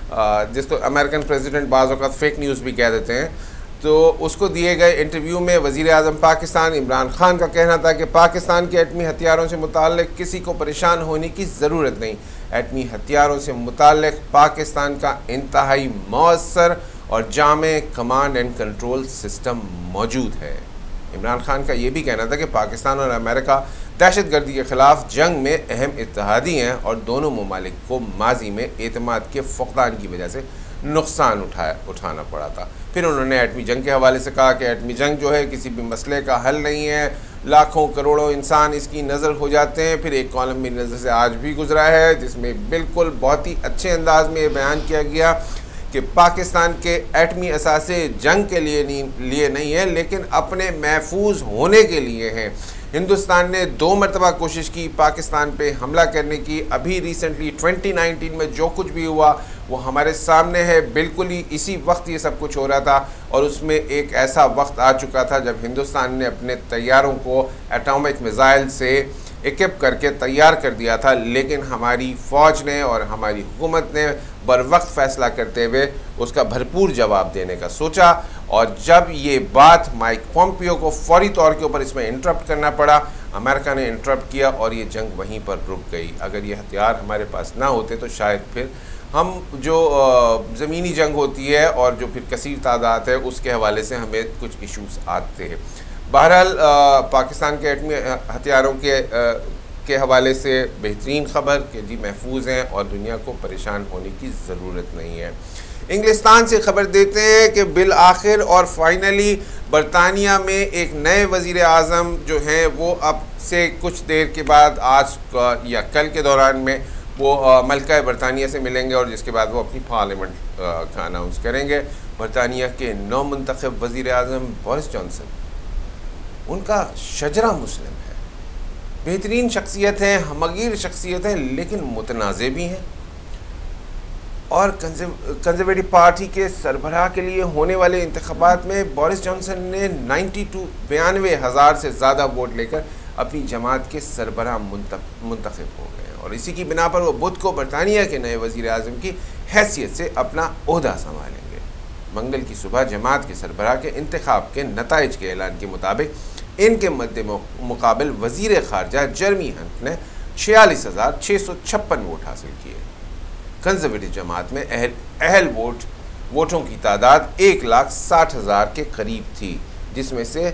امریکن پریزیڈنٹ بعض اوقات فیک نیوز بھی کہہ دیتے ہیں, تو اس کو دیے گئے انٹرویو میں وزیر اعظم پاکستان عمران خان کا کہنا تھا کہ پاکستان کے ایٹمی ہتھیاروں سے متعلق کسی کو پریشان ہونے کی ضرورت نہیں. ایٹمی ہتھیاروں سے متعلق پاکستان کا انتہائی مؤثر اور جامع کمانڈ اینڈ کنٹرول سسٹم موجود ہے. عمران خان کا یہ بھی کہنا تھا کہ پاکستان اور امریکہ دہشت گردی کے خلاف جنگ میں اہم اتحادی ہیں اور دونوں ممالک کو ماضی میں اعتماد کے فقدان کی وجہ سے نقصان اٹھانا پڑا تھا. پھر انہوں نے ایٹمی جنگ کے حوالے سے کہا کہ ایٹمی جنگ جو ہے کسی بھی مسئلے کا حل نہیں ہے, لاکھوں کروڑوں انسان اس کی نظر ہو جاتے ہیں. پھر ایک کالم بھی نظر سے آج بھی گزرا ہے جس میں بالکل بہت ہی اچھے انداز میں یہ بیان کیا گیا کہ پاکستان کے ایٹمی اثاثے جنگ کے لیے نہیں ہیں لیکن اپنے محفوظ ہونے کے لیے ہیں. ہندوستان نے 2 مرتبہ کوشش کی پاکستان پہ حملہ کرنے کی. ابھی ریسنٹلی 2019 میں جو کچھ بھی ہوا وہ ہمارے سامنے ہے. بالکل ہی اسی وقت یہ سب کچھ ہو رہا تھا, اور اس میں ایک ایسا وقت آ چکا تھا جب ہندوستان نے اپنے طیاروں کو ایٹامک میزائل سے ایکپ کر کے تیار کر دیا تھا, لیکن ہماری فوج نے اور ہماری حکومت نے بر وقت فیصلہ کرتے ہوئے اس کا بھرپور جواب دینے کا سوچا. اور جب یہ بات مائک پومپیو کو فوری طور کے اوپر اس میں انٹرپٹ کرنا پڑا, امریکہ نے انٹرپٹ کیا اور یہ جنگ وہیں پر رک گئی. اگر یہ ہتھیار ہمارے پاس نہ ہوتے تو شاید پھر ہم جو زمینی جنگ ہوتی ہے اور جو پھر کثیر تعداد ہے اس کے حوالے سے ہمیں کچھ ایشوز آتے ہیں. بہرحال پاکستان کے ایٹمی ہتھیاروں کے حوالے سے بہترین خبر کہ جی محفوظ ہیں اور دنیا کو پریشان ہونے کی ضرورت نہیں ہے. انگلستان سے خبر دیتے ہیں کہ بالآخر اور فائنلی برطانیہ میں ایک نئے وزیر اعظم جو ہیں وہ اب سے کچھ دیر کے بعد آج یا کل کے دوران میں وہ ملکہ برطانیہ سے ملیں گے, اور جس کے بعد وہ اپنی پارلیمنٹ کا اناؤنس کریں گے. برطانیہ کے نو منتخب وزیر اعظم بورس جانسن, ان کا شجرہ مسلم ہے, بہترین شخصیت ہے, ہمگیر شخصیت ہے, لیکن متنازع بھی ہیں. اور کنزرویٹو پارٹی کے سربراہ کے لیے ہونے والے انتخابات میں بورس جانسن نے 92,000 سے زیادہ ووٹ لے کر اپنی جماعت کے سربراہ منتخب ہو گئے, اور اسی کی بنا پر وہ بدھ کو برطانیہ کے نئے وزیر اعظم کی حیثیت سے اپنا عہدہ سنبھالیں گے. منگل کی صبح جماعت کے سربراہ کے انتخاب کے نتائج کے اعلان کے مطابق ان کے مد مقابل وزیر خارجہ جرمی ہنٹ نے 46,656 ووٹ حاصل کیے. کنزرویٹو جماعت میں اہل ووٹوں کی تعداد 1,60,000 کے قریب تھی, جس میں سے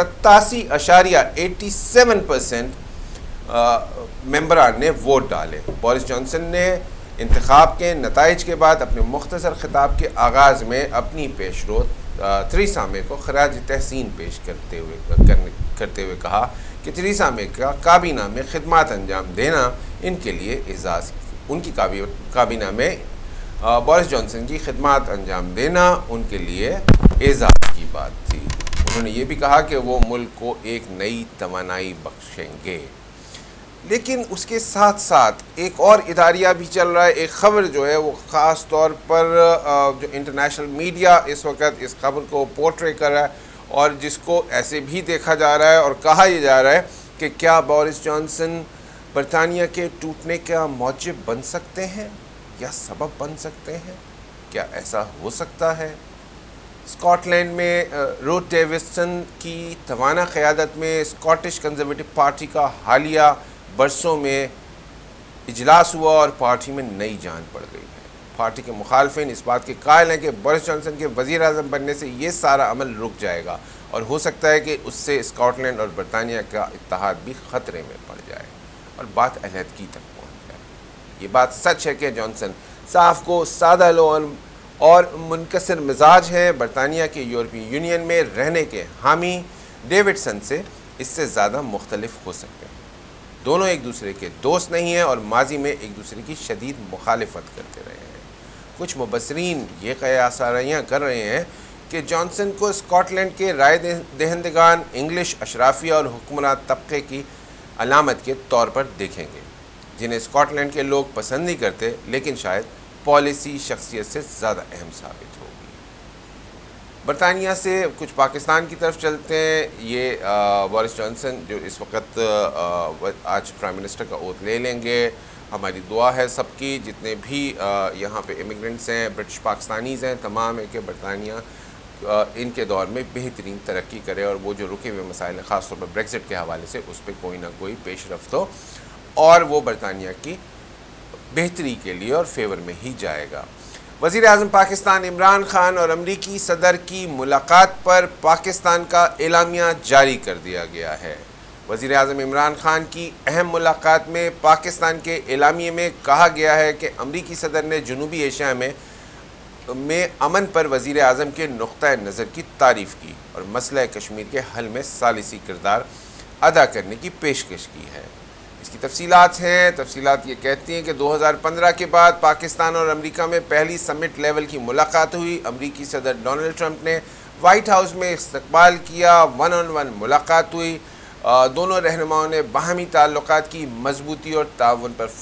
87.87% ممبران نے ووٹ ڈالے. بورس جانسن نے انتخاب کے نتائج کے بعد اپنے مختصر خطاب کے آغاز میں اپنی پیشرو تھریسا مے کو خراج تحسین پیش کرتے ہوئے کہا کہ تھریسا مے کا کابینہ میں خدمات انجام دینا ان کے لیے اعزاز, ان کی کابینہ میں بورس جانسن کی خدمات انجام دینا ان کے لیے اعزاز کی بات تھی. انہوں نے یہ بھی کہا کہ وہ ملک کو ایک نئی توانائی بخشیں گے. لیکن اس کے ساتھ ساتھ ایک اور اداریہ بھی چل رہا ہے. ایک خبر جو ہے وہ خاص طور پر جو انٹرنیشنل میڈیا اس وقت اس خبر کو پورٹرے کر رہا ہے, اور جس کو ایسے بھی دیکھا جا رہا ہے اور کہا یہ جا رہا ہے کہ کیا بورس جانسن برطانیہ کے ٹوٹنے کا موجب بن سکتے ہیں یا سبب بن سکتے ہیں؟ کیا ایسا ہو سکتا ہے؟ اسکاٹ لینڈ میں روڈ ڈیوسن کی توانا قیادت میں اسکاٹش کنزرویٹو پارٹی کا حالیہ برسوں میں اجلاس ہوا اور پارٹی میں نئی جان پڑ گئی ہے۔ پارٹی کے مخالفین اس بات کے قائل ہیں کہ بورس جانسن کے وزیر اعظم بننے سے یہ سارا عمل رک جائے گا اور ہو سکتا ہے کہ اس سے اسکاٹ لینڈ اور برطانیہ کا اتحاد بھی خطرے میں پڑ جائے اور بات علیحدگی تک پہنچ جائے۔ یہ بات سچ ہے کہ جانسن صاف کو سادہ لو اور منکسر مزاج ہیں۔ برطانیہ کے یورپی یونین میں رہنے کے حامی ڈیوڈسن سے اس سے زیادہ مختلف ہو سکتے ہیں۔ دونوں ایک دوسرے کے دوست نہیں ہیں اور ماضی میں ایک دوسرے کی شدید مخالفت کرتے رہے ہیں۔ کچھ مبصرین یہ قیاس آرائیاں کر رہے ہیں کہ جانسن کو اسکاٹ لینڈ کے رائے دہندگان انگلش اشرافیہ اور حکمراں طبقے کی علامت کے طور پر دیکھیں گے، جنہیں اسکاٹ لینڈ کے لوگ پسند نہیں کرتے، لیکن شاید پالیسی شخصیت سے زیادہ اہم ثابت ہوگی۔ برطانیہ سے کچھ پاکستان کی طرف چلتے ہیں۔ یہ بورس جانسن جو اس وقت آج پرائم منسٹر کا اوتھ لے لیں گے، ہماری دعا ہے سب کی، جتنے بھی یہاں پہ امیگرنٹس ہیں، برٹش پاکستانیز ہیں، تمام ہے کہ برطانیہ ان کے دور میں بہترین ترقی کرے اور وہ جو رکے ہوئے مسائل ہیں خاص طور پر بریگزٹ کے حوالے سے اس پہ کوئی نہ کوئی پیش رفت ہو اور وہ برطانیہ کی بہتری کے لیے اور فیور میں ہی جائے گا۔ وزیر اعظم پاکستان عمران خان اور امریکی صدر کی ملاقات پر پاکستان کا اعلامیہ جاری کر دیا گیا ہے۔ وزیر اعظم عمران خان کی اہم ملاقات میں پاکستان کے اعلامیے میں کہا گیا ہے کہ امریکی صدر نے جنوبی ایشیا میں امن پر وزیر اعظم کے نقطہ نظر کی تعریف کی اور مسئلہ کشمیر کے حل میں ثالثی کردار ادا کرنے کی پیشکش کی ہے۔ اس کی تفصیلات یہ کہتی ہیں کہ 2015 کے بعد پاکستان اور امریکہ میں پہلی سمٹ لیول کی ملاقات ہوئی۔ امریکی صدر ڈونلڈ ٹرمپ نے وائٹ ہاؤس میں استقبال کیا، 1-on-1 ملاقات ہوئی۔ دونوں رہنماؤں نے باہمی تعلقات کی مضبوطی اور تعاون پر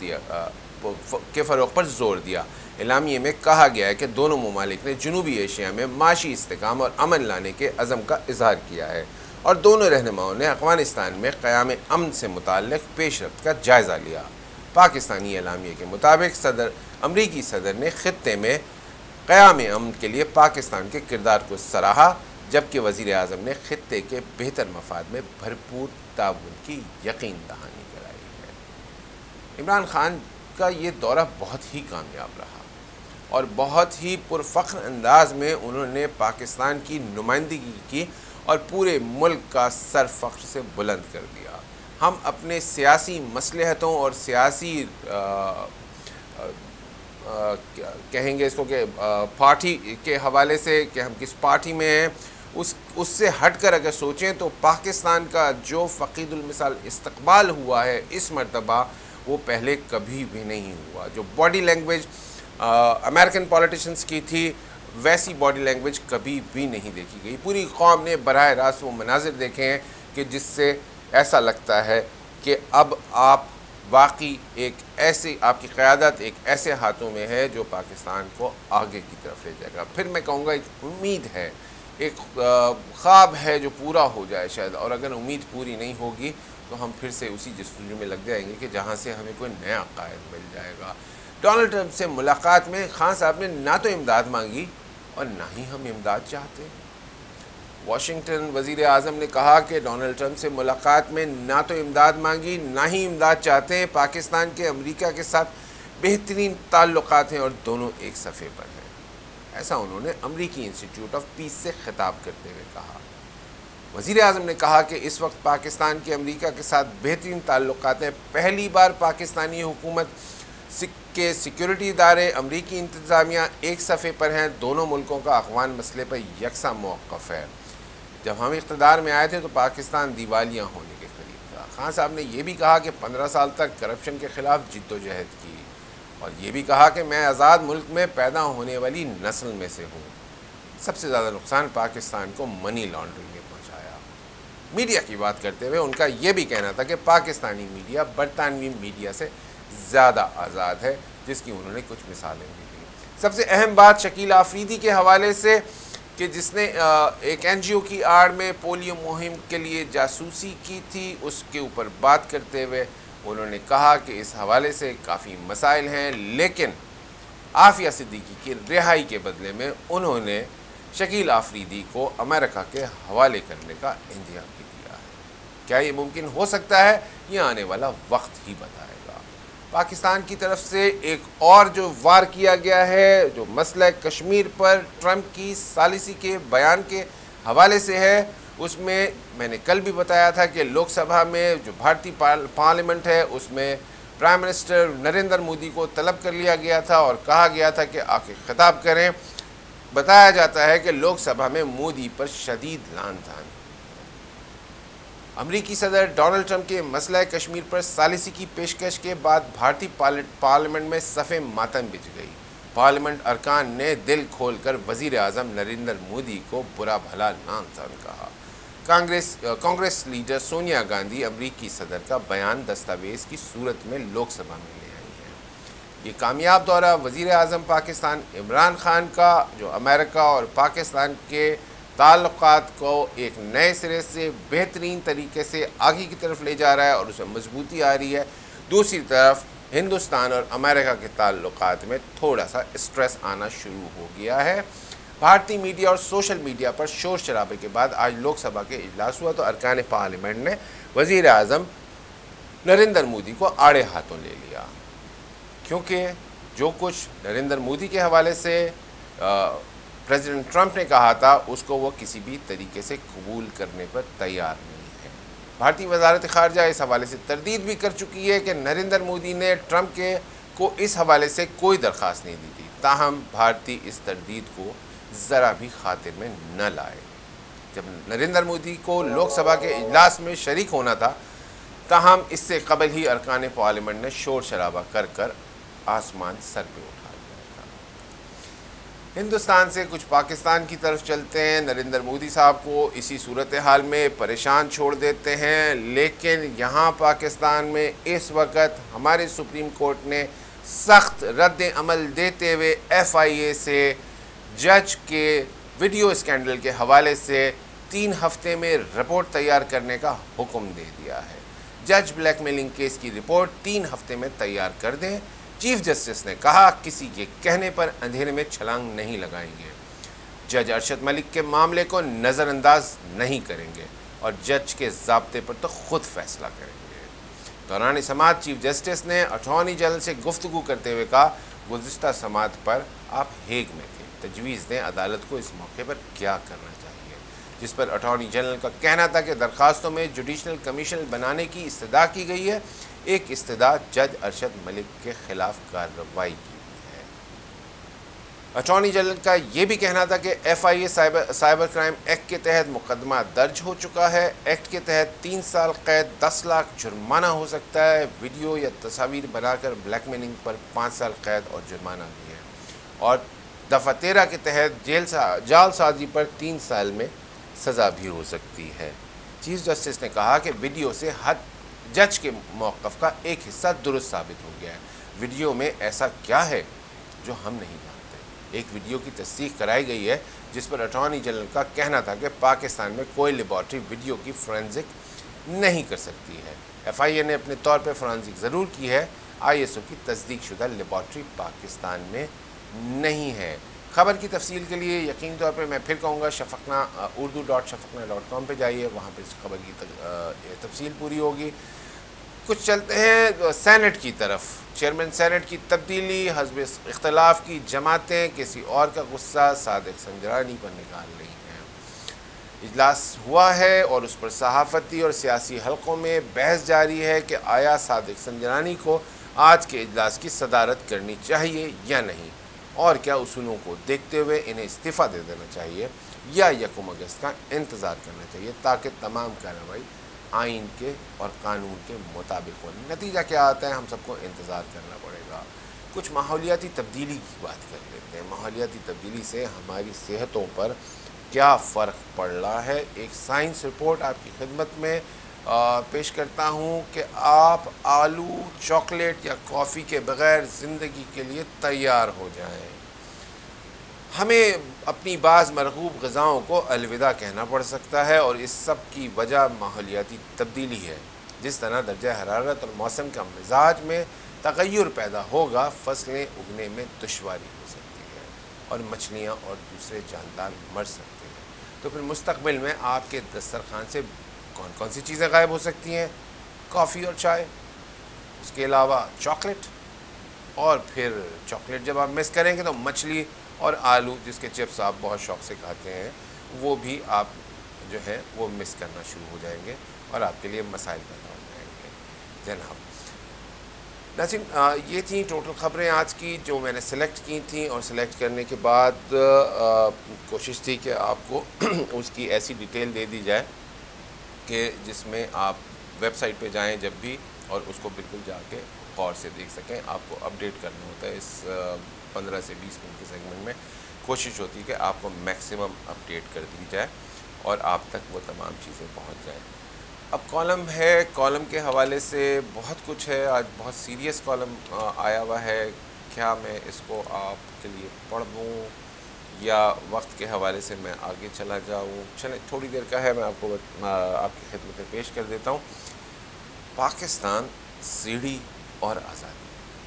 فروغ پر زور دیا۔ اعلامیے میں کہا گیا ہے کہ دونوں ممالک نے جنوبی ایشیا میں معاشی استحکام اور امن لانے کے عزم کا اظہار کیا ہے اور دونوں رہنماؤں نے افغانستان میں قیام امن سے متعلق پیش رفت کا جائزہ لیا۔ پاکستانی اعلامیے کے مطابق امریکی صدر نے خطے میں قیام امن کے لیے پاکستان کے کردار کو سراہا، جبکہ وزیر اعظم نے خطے کے بہتر مفاد میں بھرپور تعاون کی یقین دہانی کرائی ہے۔ عمران خان کا یہ دورہ بہت ہی کامیاب رہا اور بہت ہی پرفخر انداز میں انہوں نے پاکستان کی نمائندگی کی اور پورے ملک کا سر فخر سے بلند کر دیا۔ ہم اپنے سیاسی مصلحتوں اور سیاسی کہیں گے اس کو کہ پارٹی کے حوالے سے کہ ہم کس پارٹی میں ہیں، اس سے ہٹ کر اگر سوچیں تو پاکستان کا جو فقید المثال استقبال ہوا ہے اس مرتبہ وہ پہلے کبھی بھی نہیں ہوا۔ جو باڈی لینگویج امریکن پولیٹیشنز کی تھی ویسی باڈی لینگویج کبھی بھی نہیں دیکھی گئی۔ پوری قوم نے براہ راست وہ مناظر دیکھے ہیں کہ جس سے ایسا لگتا ہے کہ اب آپ واقعی آپ کی قیادت ایک ایسے ہاتھوں میں ہے جو پاکستان کو آگے کی طرف لے جائے گا۔ پھر میں کہوں گا ایک امید ہے، ایک خواب ہے جو پورا ہو جائے شاید، اور اگر امید پوری نہیں ہوگی تو ہم پھر سے اسی جستجو میں لگ جائیں گے کہ جہاں سے ہمیں کوئی نیا قائد مل جائے گا۔ ڈونلڈ ٹرمپ سے ملاقات میں خان صاحب نے نہ تو امداد مانگی اور نہ ہی ہم امداد چاہتے۔ واشنگٹن وزیر اعظم نے کہا کہ ڈونلڈ ٹرمپ سے ملاقات میں نہ تو امداد مانگی نہ ہی امداد چاہتے ہیں۔ پاکستان کے امریکہ کے ساتھ بہترین تعلقات ہیں اور دونوں ایک صفحے پر ہیں، ایسا انہوں نے امریکی انسٹیٹیوٹ آف پیس سے خطاب کرتے ہوئے کہا۔ وزیر اعظم نے کہا کہ اس وقت پاکستان کے امریکہ کے ساتھ بہترین تعلقات ہیں۔ پہلی بار پاکستانی حکومت کے سیکیورٹی ادارے امریکی انتظامیہ ایک صفحے پر ہیں۔ دونوں ملکوں کا افغان مسئلے پر یکساں موقف ہے۔ جب ہم اقتدار میں آئے تھے تو پاکستان دیوالیہ ہونے کے قریب تھا۔ خان صاحب نے یہ بھی کہا کہ 15 سال تک کرپشن کے خلاف جد و جہد کی اور یہ بھی کہا کہ میں آزاد ملک میں پیدا ہونے والی نسل میں سے ہوں۔ سب سے زیادہ نقصان پاکستان کو منی لانڈرنگ نے پہنچایا۔ میڈیا کی بات کرتے ہوئے ان کا یہ بھی کہنا تھا کہ پاکستانی میڈیا برطانوی میڈیا سے زیادہ آزاد ہے، جس کی انہوں نے کچھ مثالیں بھی دیں۔ سب سے اہم بات شکیل آفریدی کے حوالے سے کہ جس نے ایک NGO کی آڑ میں پولیو مہم کے لیے جاسوسی کی تھی، اس کے اوپر بات کرتے ہوئے انہوں نے کہا کہ اس حوالے سے کافی مسائل ہیں، لیکن عافیہ صدیقی کی رہائی کے بدلے میں انہوں نے شکیل آفریدی کو امریکہ کے حوالے کرنے کا انتخاب بھی دیا ہے۔ کیا یہ ممکن ہو سکتا ہے؟ یہ آنے والا وقت ہی بتائے گا۔ پاکستان کی طرف سے ایک اور جو وار کیا گیا ہے جو مسئلہ کشمیر پر ٹرمپ کی ثالثی کے بیان کے حوالے سے ہے، اس میں میں نے کل بھی بتایا تھا کہ لوک سبھا میں جو بھارتی پارلیمنٹ ہے اس میں پرائم منسٹر نریندر مودی کو طلب کر لیا گیا تھا اور کہا گیا تھا کہ آ کے خطاب کریں۔ بتایا جاتا ہے کہ لوک سبھا میں مودی پر شدید لعن طعن۔ امریکی صدر ڈونلڈ ٹرمپ کے مسئلہ کشمیر پر ثالثی کی پیشکش کے بعد بھارتی پارلیمنٹ میں صف ماتم بچھ گئی۔ پارلیمنٹ ارکان نے دل کھول کر وزیر اعظم نریندر مودی کو برا بھلا لعن طعن کہا۔ کانگریس لیڈر سونیا گاندھی امریکی صدر کا بیان دستاویز کی صورت میں لوک سبھا میں لے آئی ہیں۔ یہ کامیاب دورہ وزیر اعظم پاکستان عمران خان کا جو امریکہ اور پاکستان کے تعلقات کو ایک نئے سرے سے بہترین طریقے سے آگے کی طرف لے جا رہا ہے اور اس میں مضبوطی آ رہی ہے۔ دوسری طرف ہندوستان اور امریکہ کے تعلقات میں تھوڑا سا اسٹریس آنا شروع ہو گیا ہے۔ بھارتی میڈیا اور سوشل میڈیا پر شور شرابے کے بعد آج لوک سبھا کے اجلاس ہوا تو ارکان پارلیمنٹ نے وزیر اعظم نریندر مودی کو آڑے ہاتھوں لے لیا، کیونکہ جو کچھ نریندر مودی کے حوالے سے پریزیڈنٹ ٹرمپ نے کہا تھا اس کو وہ کسی بھی طریقے سے قبول کرنے پر تیار نہیں ہے۔ بھارتی وزارت خارجہ اس حوالے سے تردید بھی کر چکی ہے کہ نریندر مودی نے ٹرمپ کو اس حوالے سے کوئی درخواست نہیں دی تھی، تاہم بھارتی اس تردید کو ذرا بھی خاطر میں نہ لائے۔ جب نریندر مودی کو لوک سبھا کے اجلاس میں شریک ہونا تھا، تاہم اس سے قبل ہی ارکان پارلیمنٹ نے شور شرابہ کر کر آسمان سر پہ اٹھا لیا تھا۔ ہندوستان سے کچھ پاکستان کی طرف چلتے ہیں۔ نریندر مودی صاحب کو اسی صورتحال میں پریشان چھوڑ دیتے ہیں، لیکن یہاں پاکستان میں اس وقت ہمارے سپریم کورٹ نے سخت رد عمل دیتے ہوئے FIA سے جج کے ویڈیو اسکینڈل کے حوالے سے 3 ہفتے میں رپورٹ تیار کرنے کا حکم دے دیا ہے۔ جج بلیک میلنگ کیس کی رپورٹ 3 ہفتے میں تیار کر دیں۔ چیف جسٹس نے کہا کسی کے کہنے پر اندھیرے میں چھلانگ نہیں لگائیں گے، جج ارشد ملک کے معاملے کو نظر انداز نہیں کریں گے اور جج کے ضابطے پر تو خود فیصلہ کریں گے۔ دوران سماعت چیف جسٹس نے اٹارنی جنرل سے گفتگو کرتے ہوئے کہا گزشتہ سماعت پر آپ ہیگ میں تھے، تجویز دیں عدالت کو اس موقع پر کیا کرنا چاہیے، جس پر اٹارنی جنرل کا کہنا تھا کہ درخواستوں میں جوڈیشنل کمیشن بنانے کی استدعا کی گئی ہے، ایک استدعا جج ارشد ملک کے خلاف کارروائی کی گئی ہے۔ اٹارنی جنرل کا یہ بھی کہنا تھا کہ FIA سائبر کرائم ایکٹ کے تحت مقدمہ درج ہو چکا ہے۔ ایکٹ کے تحت 3 سال قید، 10 لاکھ جرمانہ ہو سکتا ہے۔ ویڈیو یا تصاویر بنا کر بلیک میلنگ پر 5 سال قید اور جرمانہ بھی ہے، اور دفعہ 13 کے تحت جعل سازی پر 3 سال میں سزا بھی ہو سکتی ہے۔ چیف جسٹس نے کہا کہ ویڈیو سے جج کے موقف کا ایک حصہ درست ثابت ہو گیا ہے۔ ویڈیو میں ایسا کیا ہے جو ہم نہیں جانتے؟ ایک ویڈیو کی تصدیق کرائی گئی ہے جس پر اٹارنی جنرل کا کہنا تھا کہ پاکستان میں کوئی لیبارٹری ویڈیو کی فورینزک نہیں کر سکتی ہے۔ FIA نے اپنے طور پہ فورینزک ضرور کی ہے، ISO کی تصدیق شدہ لیبارٹری پاکستان میں نہیں ہے۔ خبر کی تفصیل کے لیے یقینی طور پہ میں پھر کہوں گا شفقنا urdu.shafaqna.com پہ جائیے، وہاں پہ اس خبر کی تفصیل پوری ہوگی۔ کچھ چلتے ہیں سینٹ کی طرف۔ چیئرمین سینٹ کی تبدیلی، حزب اختلاف کی جماعتیں کسی اور کا غصہ صادق سنجرانی پر نکال رہی ہیں۔ اجلاس ہوا ہے اور اس پر صحافتی اور سیاسی حلقوں میں بحث جاری ہے کہ آیا صادق سنجرانی کو آج کے اجلاس کی صدارت کرنی چاہیے یا نہیں، اور کیا اصولوں کو دیکھتے ہوئے انہیں استعفیٰ دے دینا چاہیے یا 1 اگست کا انتظار کرنا چاہیے تاکہ تمام کارروائی آئین کے اور قانون کے مطابق ہو۔ نتیجہ کیا آتا ہے ہم سب کو انتظار کرنا پڑے گا۔ کچھ ماحولیاتی تبدیلی کی بات کر لیتے ہیں۔ ماحولیاتی تبدیلی سے ہماری صحتوں پر کیا فرق پڑ رہا ہے، ایک سائنس رپورٹ آپ کی خدمت میں پیش کرتا ہوں کہ آپ آلو، چاکلیٹ یا کافی کے بغیر زندگی کے لیے تیار ہو جائیں۔ ہمیں اپنی بعض مرغوب غذاؤں کو الوداع کہنا پڑ سکتا ہے، اور اس سب کی وجہ ماحولیاتی تبدیلی ہے۔ جس طرح درجہ حرارت اور موسم کا مزاج میں تغیر پیدا ہوگا، فصلیں اگنے میں دشواری ہو سکتی ہے اور مچھلیاں اور دوسرے جاندار مر سکتے ہیں۔ تو پھر مستقبل میں آپ کے دسترخوان سے کون کون سی چیزیں غائب ہو سکتی ہیں؟ کافی اور چائے، اس کے علاوہ چاکلیٹ، اور پھر چاکلیٹ جب آپ مس کریں گے تو مچھلی اور آلو جس کے چپس آپ بہت شوق سے کھاتے ہیں وہ بھی آپ جو ہے وہ مس کرنا شروع ہو جائیں گے اور آپ کے لیے مسائل پیدا ہو جائیں گے جناب۔ ناظرین، یہ تھیں ٹوٹل خبریں آج کی جو میں نے سلیکٹ کی تھیں، اور سلیکٹ کرنے کے بعد کوشش تھی کہ آپ کو اس کی ایسی ڈیٹیل دے دی جائے کہ جس میں آپ ویب سائٹ پہ جائیں جب بھی اور اس کو بالکل جا کے غور سے دیکھ سکیں۔ آپ کو اپڈیٹ کرنا ہوتا ہے اس 15 سے 20 منٹ کے سیگمنٹ میں، کوشش ہوتی ہے کہ آپ کو میکسیمم اپڈیٹ کر دی جائے اور آپ تک وہ تمام چیزیں پہنچ جائیں۔ اب کالم ہے، کالم کے حوالے سے بہت کچھ ہے، آج بہت سیریس کالم آیا ہوا ہے، کیا میں اس کو آپ کے لیے پڑھ دوں یا وقت کے حوالے سے میں آگے چلا جاؤں؟ چلیں، تھوڑی دیر کا ہے، میں آپ کو آپ کی خدمت میں پیش کر دیتا ہوں۔ پاکستان سیڑھی اور آزادی۔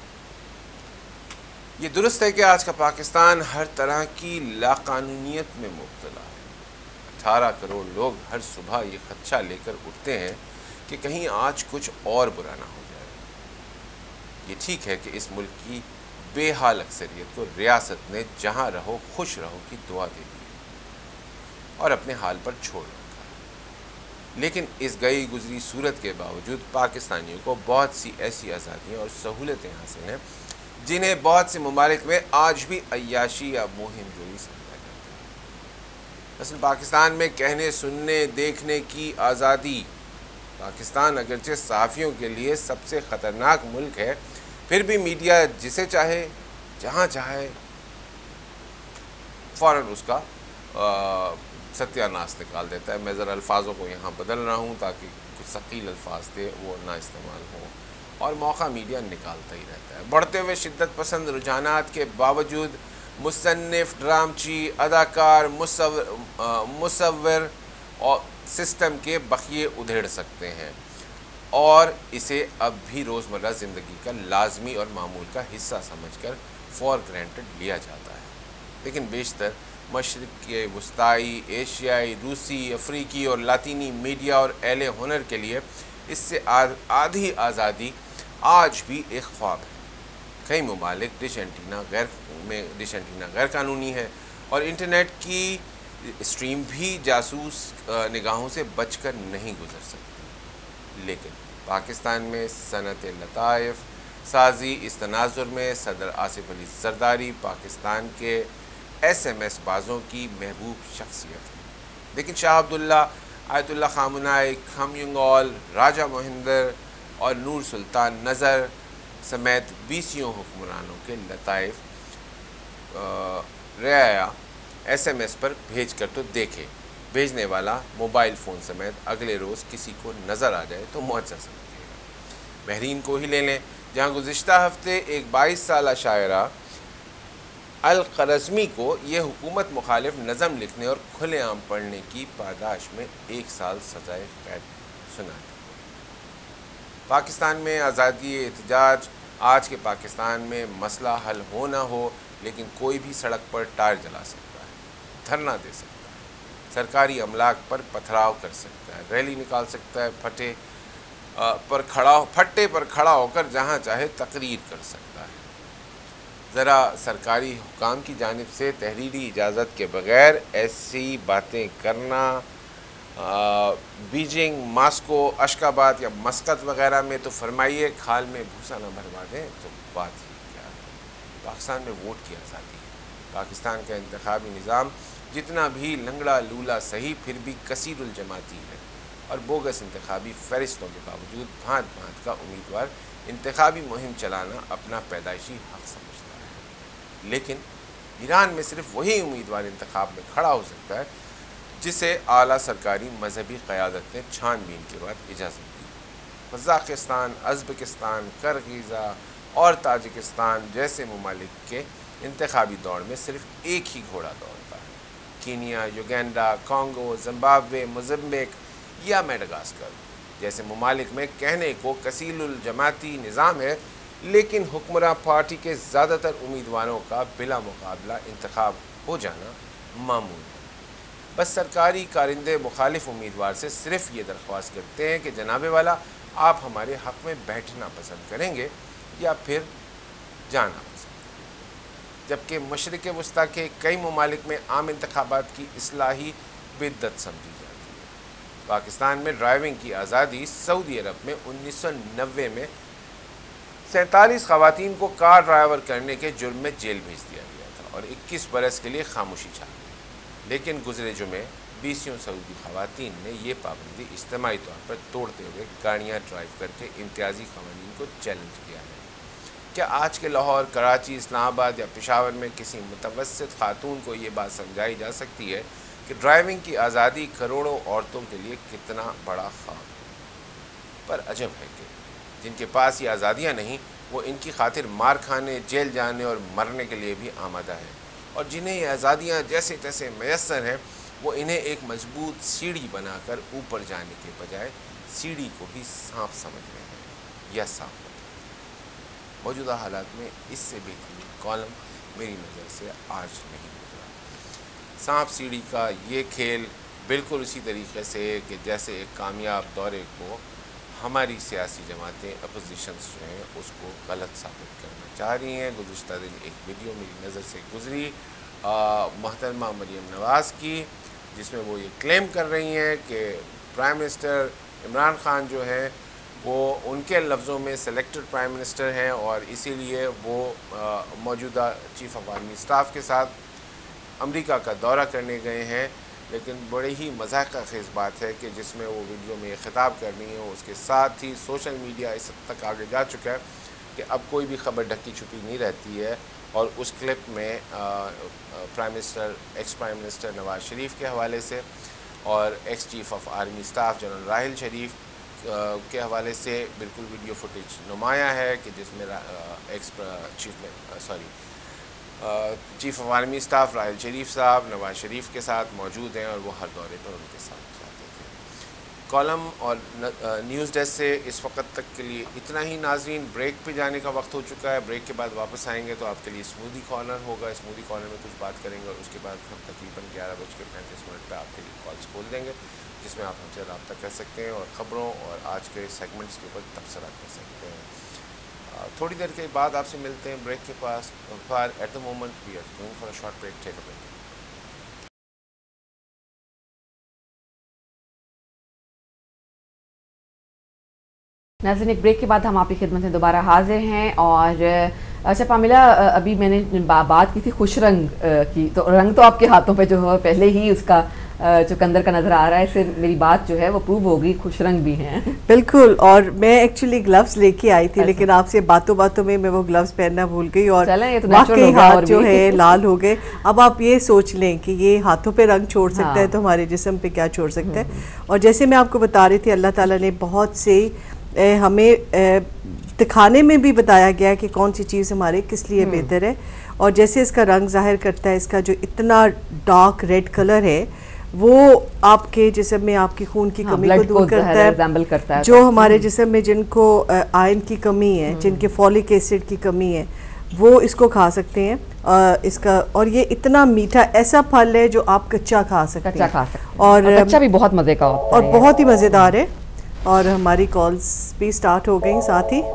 یہ درست ہے کہ آج کا پاکستان ہر طرح کی لاقانونیت میں مبتلا ہے۔ 18 کروڑ لوگ ہر صبح یہ خدشہ لے کر اٹھتے ہیں کہ کہیں آج کچھ اور برا نہ ہو جائے۔ یہ ٹھیک ہے کہ اس ملک کی بے حال اکثریت کو ریاست نے جہاں رہو خوش رہو کی دعا دے دی اور اپنے حال پر چھوڑ رکھا ہے، لیکن اس گئی گزری صورت کے باوجود پاکستانیوں کو بہت سی ایسی آزادیاں اور سہولتیں حاصل ہیں جنہیں بہت سے ممالک میں آج بھی عیاشی یا مہم جوئی سمجھا جاتا ہے۔ مثلا پاکستان میں کہنے، سننے، دیکھنے کی آزادی۔ پاکستان اگرچہ صحافیوں کے لیے سب سے خطرناک ملک ہے، پھر بھی میڈیا جسے چاہے جہاں چاہے فوراً اس کا ستیہ ناش نکال دیتا ہے۔ میں ذرا الفاظوں کو یہاں بدل رہا ہوں تاکہ کچھ ثقیل الفاظ تھے وہ نہ استعمال ہوں، اور موقع میڈیا نکالتا ہی رہتا ہے۔ بڑھتے ہوئے شدت پسند رجحانات کے باوجود مصنف، ڈرامچی، اداکار، مصور اور سسٹم کے بخیے ادھیڑ سکتے ہیں اور اسے اب بھی روزمرہ زندگی کا لازمی اور معمول کا حصہ سمجھ کر فور گرانٹڈ لیا جاتا ہے، لیکن بیشتر مشرق کے وسطائی، ایشیائی، روسی، افریقی اور لاطینی میڈیا اور اہل ہنر کے لیے اس سے آدھی آزادی آج بھی ایک خواب ہے۔ کئی ممالک ڈش اینٹینا غیر قانونی ہے اور انٹرنیٹ کی اسٹریم بھی جاسوس نگاہوں سے بچ کر نہیں گزر سکتی، لیکن پاکستان میں صنعت لطائف سازی اس تناظر میں صدر آصف علی زرداری پاکستان کے SMS بازوں کی محبوب شخصیت ہے، لیکن شاہ عبداللہ، آیت اللہ خامنائی، کھم ینگال، راجہ مہندر اور نور سلطان نظر سمیت 20 حکمرانوں کے لطائف رعایا SMS پر بھیج کر تو دیکھے، بھیجنے والا موبائل فون سمیت اگلے روز کسی کو نظر آ جائے تو معجزہ سمجھے گا۔ بحرین کو ہی لے لیں، جہاں گزشتہ ہفتے ایک 22 سالہ شاعرہ القرزمی کو یہ حکومت مخالف نظم لکھنے اور کھلے عام پڑھنے کی پاداش میں 1 سال سزائے قید سنا دی۔ پاکستان میں آزادی احتجاج۔ آج کے پاکستان میں مسئلہ حل ہو نہ ہو، لیکن کوئی بھی سڑک پر ٹائر جلا سکتا ہے، دھرنا دے سکتا ہے، سرکاری املاک پر پتھراؤ کر سکتا ہے، ریلی نکال سکتا ہے، پھٹے پر کھڑا ہو کر جہاں چاہے تقریر کر سکتا ہے۔ ذرا سرکاری حکام کی جانب سے تحریری اجازت کے بغیر ایسی باتیں کرنا، بیجنگ، ماسکو، اشخاباد یا مسقط وغیرہ میں تو فرمائیے کھال میں بھوسا نہ بھروا دیں تو بات ہی کیا ہے۔ پاکستان میں ووٹ کی آزادی ہے۔ پاکستان کا انتخابی نظام جتنا بھی لنگڑا لولا صحیح پھر بھی کثیر الجماعتی ہے اور بوگس انتخابی فہرستوں کے باوجود بھانت بھانت کا امیدوار انتخابی مہم چلانا اپنا پیدائشی حق سمجھتا ہے، لیکن ایران میں صرف وہی امیدوار انتخاب میں کھڑا ہو سکتا ہے جسے اعلیٰ سرکاری مذہبی قیادت نے چھان بین کے بعد اجازت دی۔ قزاقستان، ازبکستان، کرغیزہ اور تاجکستان جیسے ممالک کے انتخابی دوڑ میں صرف ایک ہی گھوڑا دوڑتا ہے۔ Kenya, Uganda, Congo, Zimbabwe, Mozambique یا میڈاگاسکر جیسے ممالک میں کہنے کو کثیر الجماعتی نظام ہے، لیکن حکمراں پارٹی کے زیادہ تر امیدواروں کا بلا مقابلہ انتخاب ہو جانا معمول ہے۔ بس سرکاری کارندے مخالف امیدوار سے صرف یہ درخواست کرتے ہیں کہ جناب والا آپ ہمارے حق میں بیٹھنا پسند کریں گے یا پھر جانا پسند کریں گے؟ جبکہ مشرق وسطیٰ کے کئی ممالک میں عام انتخابات کی اصلاحی بدعت سمجھی جاتی ہے۔ پاکستان میں ڈرائیونگ کی آزادی سعودی عرب میں 1990 میں 47 خواتین کو کار ڈرائیور کرنے کے جرم میں جیل بھیج دیا گیا تھا اور 21 برس کے لیے خاموشی چھا گئی، لیکن گزرے جمعے 20 سعودی خواتین نے یہ پابندی اجتماعی طور پر توڑتے ہوئے گاڑیاں ڈرائیو کر کے امتیازی قوانین کو چیلنج کیا ہے۔ کیا آج کے لاہور، کراچی، اسلام آباد یا پشاور میں کسی متوسط خاتون کو یہ بات سمجھائی جا سکتی ہے کہ ڈرائیونگ کی آزادی کروڑوں عورتوں کے لیے کتنا بڑا خواب ہے؟ پر عجب ہے کہ جن کے پاس یہ آزادیاں نہیں، وہ ان کی خاطر مار کھانے، جیل جانے اور مرنے کے لیے بھی آمادہ ہیں، اور جنہیں یہ آزادیاں جیسے تیسے میسر ہیں، وہ انہیں ایک مضبوط سیڑھی بنا کر اوپر جانے کے بجائے سیڑھی کو ہی سانپ سمجھ رہے ہیں یا سانپ۔ موجودہ حالات میں اس سے بہترین کالم میری نظر سے آج نہیں گزرا۔ سانپ سیڑھی کا یہ کھیل بالکل اسی طریقے سے کہ جیسے ایک کامیاب دورے کو ہماری سیاسی جماعتیں اپوزیشنز جو ہیں اس کو غلط ثابت کرنا چاہ رہی ہیں۔ گزشتہ دن ایک ویڈیو میری نظر سے گزری محترمہ مریم نواز کی، جس میں وہ یہ کلیم کر رہی ہیں کہ پرائم منسٹر عمران خان جو ہے وہ ان کے لفظوں میں سلیکٹڈ پرائم منسٹر ہیں، اور اسی لیے وہ موجودہ چیف آف آرمی اسٹاف کے ساتھ امریکہ کا دورہ کرنے گئے ہیں۔ لیکن بڑی ہی مذاق خیز بات ہے کہ جس میں وہ ویڈیو میں خطاب کر رہی ہیں، اس کے ساتھ ہی سوشل میڈیا اس حد تک آگے جا چکا ہے کہ اب کوئی بھی خبر ڈھکی چھپی نہیں رہتی ہے، اور اس کلپ میں ex prime minister Nawaz Sharif کے حوالے سے اور ex chief of army staff general Raheel Sharif کے حوالے سے بالکل ویڈیو فوٹیج نمایاں ہے کہ جس میں chief of army staff Raheel Sharif صاحب نواز شریف کے ساتھ موجود ہیں، اور وہ ہر دورے پر ان کے ساتھ جاتے تھے۔ کالم اور نیوز ڈیسک سے اس وقت تک کے لیے اتنا ہی۔ ناظرین، بریک پہ جانے کا وقت ہو چکا ہے۔ بریک کے بعد واپس آئیں گے تو آپ کے لیے اسمودی کارنر ہوگا۔ اسمودی کارنر میں کچھ بات کریں گے، اور اس کے بعد ہم تقریباً 11:35 پہ آپ کے لیے کالس کھول دیں گے، جس میں آپ ہم سے رابطہ کر سکتے ہیں اور خبروں اور آج کے سیگمنٹس کے اوپر تبصرہ کر سکتے ہیں۔ تھوڑی دیر کے بعد آپ سے ملتے ہیں بریک کے پاس۔ At the moment we are going for a short break, take a break. ناظرین، ایک بریک کے بعد ہم آپ کی خدمت میں دوبارہ حاضر ہیں، اور اچھا پامیلا، ابھی میں نے بات کی تھی خوش رنگ کی، تو رنگ تو آپ کے ہاتھوں پہ جو ہے پہلے ہی اس کا چقندر کا نظر آ رہا ہے، اس سے میری بات جو ہے وہ پروو ہوگی، خوش رنگ بھی ہیں بالکل۔ اور میں ایکچولی گلوز لے کے آئی تھی، لیکن آپ سے باتوں باتوں میں وہ گلوز پہننا بھول گئی، اور واقعی ہاتھ جو ہے لال ہو گئے۔ اب آپ یہ سوچ لیں کہ یہ ہاتھوں پہ رنگ چھوڑ سکتا ہے تو ہمارے جسم پہ کیا چھوڑ سکتا ہے۔ اور جیسے میں آپ کو بتا رہی تھی، اللہ تعالیٰ نے بہت سے ہمیں دکھانے میں بھی بتایا گیا کہ کون سی چیز ہمارے کس لیے بہتر ہے، اور جیسے اس کا رنگ ظاہر کرتا ہے، اس کا جو اتنا ڈارک ریڈ کلر ہے وہ آپ کے جسم میں آپ کی خون کی کمی کو دور کرتا ہے۔ جو ہمارے جسم میں جن کو آئرن کی کمی ہے، جن کے فولک ایسڈ کی کمی ہے، وہ اس کو کھا سکتے ہیں۔ اس کا، اور یہ اتنا میٹھا ایسا پھل ہے جو آپ کچا کھا سکتے ہیں، اور کچا بھی بہت مزے کا ہوتا ہے اور بہت ہی مزیدار ہے۔ اور ہماری کالز بھی سٹارٹ ہو گئیں ساتھ ہی۔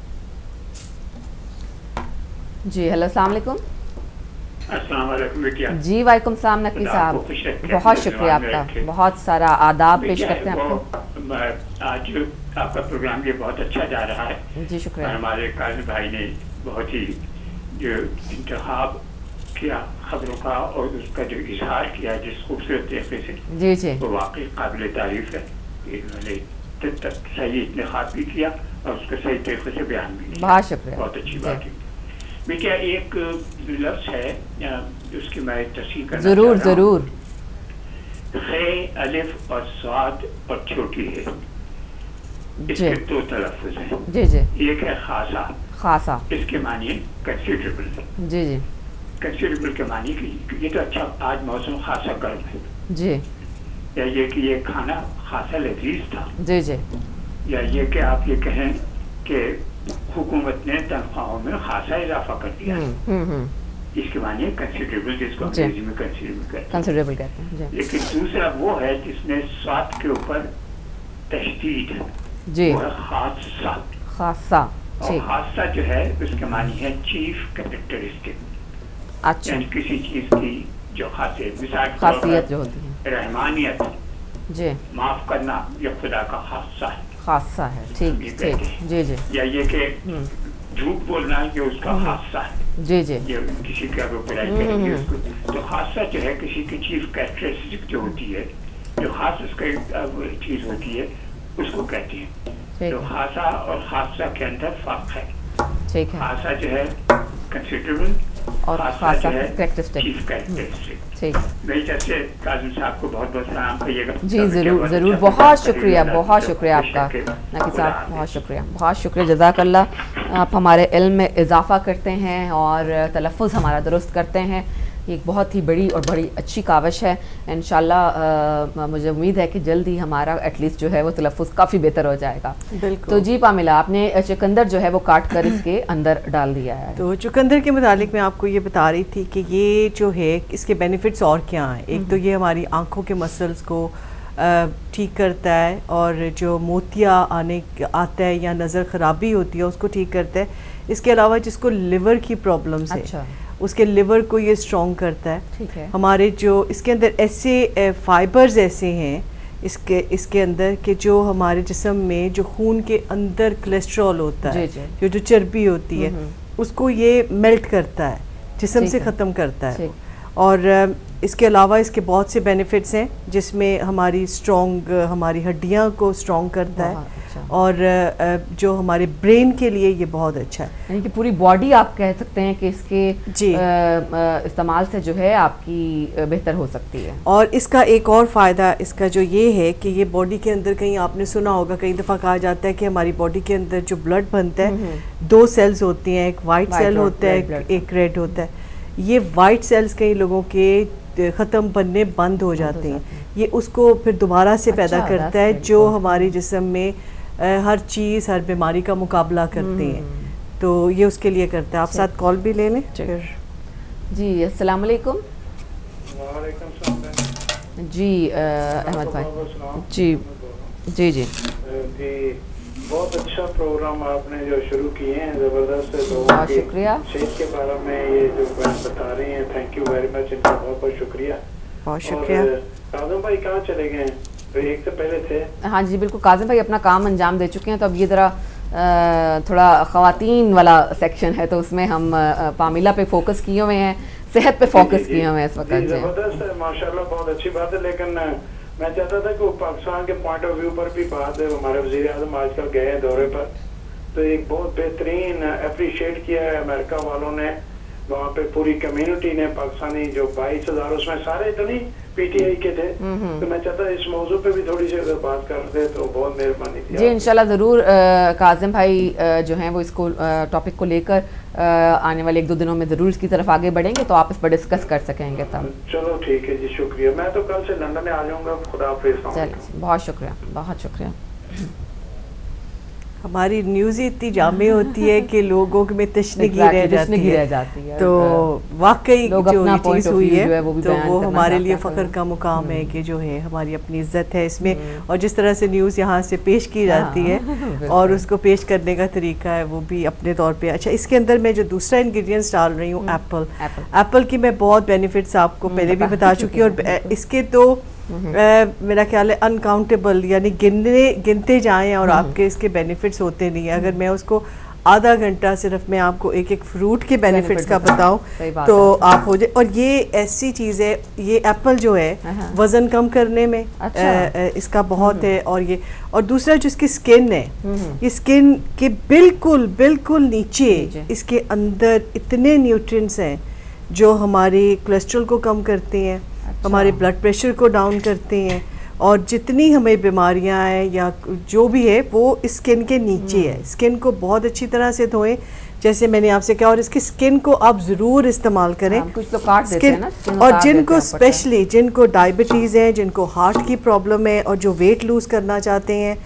جی ہیلو، السلام علیکم۔ السلام علیکم بیٹیا۔ جی وعلیکم السلام نقوی صاحب، بہت شکریہ آپ کا، بہت سارا آداب پیش کرتے ہیں آپ کو۔ آج آپ کا پروگرام یہ بہت اچھا جا رہا ہے۔ جی شکریہ۔ ہمارے قاضی بھائی نے بہت ہی جو انتخاب کیا خبروں کا اور اس کا جو اظہار کیا جس خوبصورت طریقے سے، جی جی، وہ واقعی قابل تعریف ہے۔ انہوں نے صحیح انتخاب بھی کیا اور اس کو صحیح طریقے سے بیان بھی کیا، بہت شکریہ، بہت اچھی بات ہے۔ بیٹیا ایک لفظ ہے اس کی میں تصحیح کرنا ضرور چاہ رہا ضرور۔ خے، الف اور صاد اور چھوٹی ہے، اس کے دو تلفظ ہیں۔ جی جی، ایک ہے خاصا، خاصا، اس کے معنی کنسیڈریبل۔ جی جی، کنسیڈریبل کے معنی کہ یہ تو اچھا آج موسم خاصا گرم ہے، جی، یا یہ کہ یہ کھانا خاصا لذیذ تھا، جی جی، یا یہ کہ آپ یہ کہیں کہ حکومت نے تنخواہوں میں خاصا اضافہ کر دیا، اس کے معنی کنسیڈریبل، جس کو انگریزی میں کنسیڈریبل کہتے ہیں۔ لیکن دوسرا وہ ہے جس میں سواد کے اوپر تشدید ہے، जी, वो है खासा। खासा, और खासा जो है उसके मानी है चीफ कैरेक्टरिस्टिक। अच्छा, यानी किसी चीज की जो खासियत जो होती है, रहमानियत जी, माफ करना, ये खुदा का खासा है, खासा है। ठीक ठीक, जी जी, या ये कि झूठ बोलना ये उसका खासा है, जी जी, ये किसी का वो बुराई करेंगे उसको। तो खासा जो है किसी की चीफ कैरेक्टरिस्टिक जो होती है, जो खास उसका चीज होती है, उसको कहते हैं। तो खासा और खासा के अंदर फर्क है। ठीक है, खासा जो है कंसिडरेबल और खासा कैरेक्टरिस्टिक, चीफ कैरेक्टरिस्टिक। ठीक, मेरी तरफ से काजिम साहब को बहुत बहुत सलाम कहिएगा। जी ज़रूर ज़रूर, बहुत शुक्रिया, बहुत शुक्रिया आपका नकी साहब, बहुत शुक्रिया, बहुत शुक्रिया, जज़ाकल्लाह। आप हमारे इल्म में इजाफ़ा करते हैं और तलफ़्फ़ुज़ हमारा दुरुस्त करते हैं। ये एक बहुत ही बड़ी और बड़ी अच्छी काविश है। इंशाल्लाह मुझे उम्मीद है कि जल्द ही हमारा एटलीस्ट जो है वो तलफ़्फ़ुज़ काफ़ी बेहतर हो जाएगा। बिल्कुल। तो जी पामिला, आपने चुकंदर जो है वो काट कर इसके अंदर डाल दिया है। तो चुकंदर के मुतालिक मैं आपको ये बता रही थी कि ये जो है इसके बेनिफिट्स और क्या हैं। एक तो ये हमारी आँखों के मसल्स को ठीक करता है, और जो मोतिया आता है या नज़र ख़राबी होती है उसको ठीक करता है। इसके अलावा जिसको लिवर की प्रॉब्लम्स है, अच्छा, उसके लिवर को ये स्ट्रॉन्ग करता है। ठीक है। हमारे जो इसके अंदर ऐसे फाइबर्स ऐसे हैं इसके अंदर कि जो हमारे जिस्म में जो खून के अंदर कोलेस्ट्रॉल होता है, जो चर्बी होती है, उसको ये मेल्ट करता है, जिस्म से ख़त्म करता है। और इसके अलावा इसके बहुत से बेनिफिट्स हैं, जिसमें हमारी हड्डियां को स्ट्रॉन्ग करता है। अच्छा। और जो हमारे ब्रेन के लिए ये बहुत अच्छा है, यानी कि पूरी बॉडी आप कह सकते हैं कि इसके इस्तेमाल से जो है आपकी बेहतर हो सकती है। और इसका एक और फ़ायदा इसका जो ये है कि ये बॉडी के अंदर, कहीं आपने सुना होगा, कई दफ़ा कहा जाता है कि हमारी बॉडी के अंदर जो ब्लड बनता है, 2 सेल्स होती हैं, एक वाइट सेल होता है, एक रेड होता है। ये वाइट सेल्स कई लोगों के ख़त्म बनने बंद हो जाते हैं, ये उसको फिर दोबारा से पैदा करता है, जो हमारे जिस्म में हर चीज़, हर बीमारी का मुकाबला करते हैं। तो ये उसके लिए करता है। आप साथ कॉल भी ले लें फिर। जी, अस्सलाम वालेकुम। जी अहमद भाई, जी जी जी, बहुत अच्छा प्रोग्राम आपने जो शुरू किए हैं, ज़बरदस्त है। बहुत शुक्रिया। सेहत के बारे में ये जो बता रही हैं, थैंक यू वेरी मच, इनका बहुत बहुत शुक्रिया। बहुत शुक्रिया। काज़म भाई कहाँ चले गए हैं? एक से पहले थे। हाँ जी बिल्कुल, काज़िम भाई अपना काम अंजाम दे चुके हैं। तो अब ये ज़रा थोड़ा ख़वातीन वाला सेक्शन है, तो उसमें हम पामिला पे फोकस किए हुए हैं, सेहत पे फोकस किए हुए हैं इस वक्त। ज़बरदस्त है, माशाल्लाह, बहुत अच्छी बात है। लेकिन मैं चाहता था कि पाकिस्तान के पॉइंट ऑफ व्यू पर भी बात है। हमारे वज़ीर आज़म आजकल गए हैं दौरे पर, तो एक बहुत बेहतरीन अप्रिशिएट किया है अमेरिका वालों ने, वहाँ पे पूरी कम्युनिटी ने, पाकिस्तानी जो 22,000 उसमें सारे तो नहीं पीटीआई के थे। तो मैं चाहता इस मौजू पे भी थोड़ी सी अगर बात करते तो बहुत मेहरबानी थी। जी इंशाल्लाह ज़रूर। काज़िम भाई जो हैं वो इसको टॉपिक को लेकर आने वाले 1-2 दिनों में ज़रूर इसकी तरफ आगे बढ़ेंगे, तो आप इस पर डिस्कस कर सकेंगे तब। चलो ठीक है जी, शुक्रिया। मैं तो कल से लंदन में आ जाऊँगा। खुदा हाफिज़। चलिए, बहुत शुक्रिया, बहुत शुक्रिया। हमारी न्यूज़ इतनी जामे होती है कि लोगों में तशनगी रह जाती है। तो वाकई जो चीज़ हुई है तो वो हमारे लिए फ़ख्र का मुकाम है कि जो है हमारी अपनी इज़्ज़त है इसमें, और जिस तरह से न्यूज़ यहाँ से पेश की जाती है और उसको पेश करने का तरीका है वो भी अपने तौर पे अच्छा। इसके अंदर मैं जो दूसरा इंग्रेडिएंट्स डाल रही हूँ, एप्पल की मैं बहुत बेनिफिट्स आपको पहले भी बता चुकी हूँ, और इसके तो मेरा ख्याल है अनकाउंटेबल, यानी गिनते जाएं और आपके इसके बेनिफिट्स होते नहीं है। अगर मैं उसको आधा घंटा सिर्फ मैं आपको एक एक फ्रूट के बेनिफिट्स का बताऊं तो आप हो जाए। और ये ऐसी चीज़ है, ये एप्पल जो है वज़न कम करने में इसका बहुत है। और दूसरा जो इसकी स्किन है, ये स्किन के बिल्कुल नीचे इसके अंदर इतने न्यूट्रिएंट्स हैं जो हमारे कोलेस्ट्रॉल को कम करते हैं, हमारे ब्लड प्रेशर को डाउन करते हैं, और जितनी हमें बीमारियां हैं या जो भी है वो स्किन के नीचे है। स्किन को बहुत अच्छी तरह से धोएं जैसे मैंने आपसे कहा, और इसकी स्किन को आप ज़रूर इस्तेमाल करें। कुछ तो काट देते हैं ना, और जिनको स्पेशली जिनको डायबिटीज़ है, जिनको हार्ट की प्रॉब्लम है और जो वेट लूज़ करना चाहते हैं,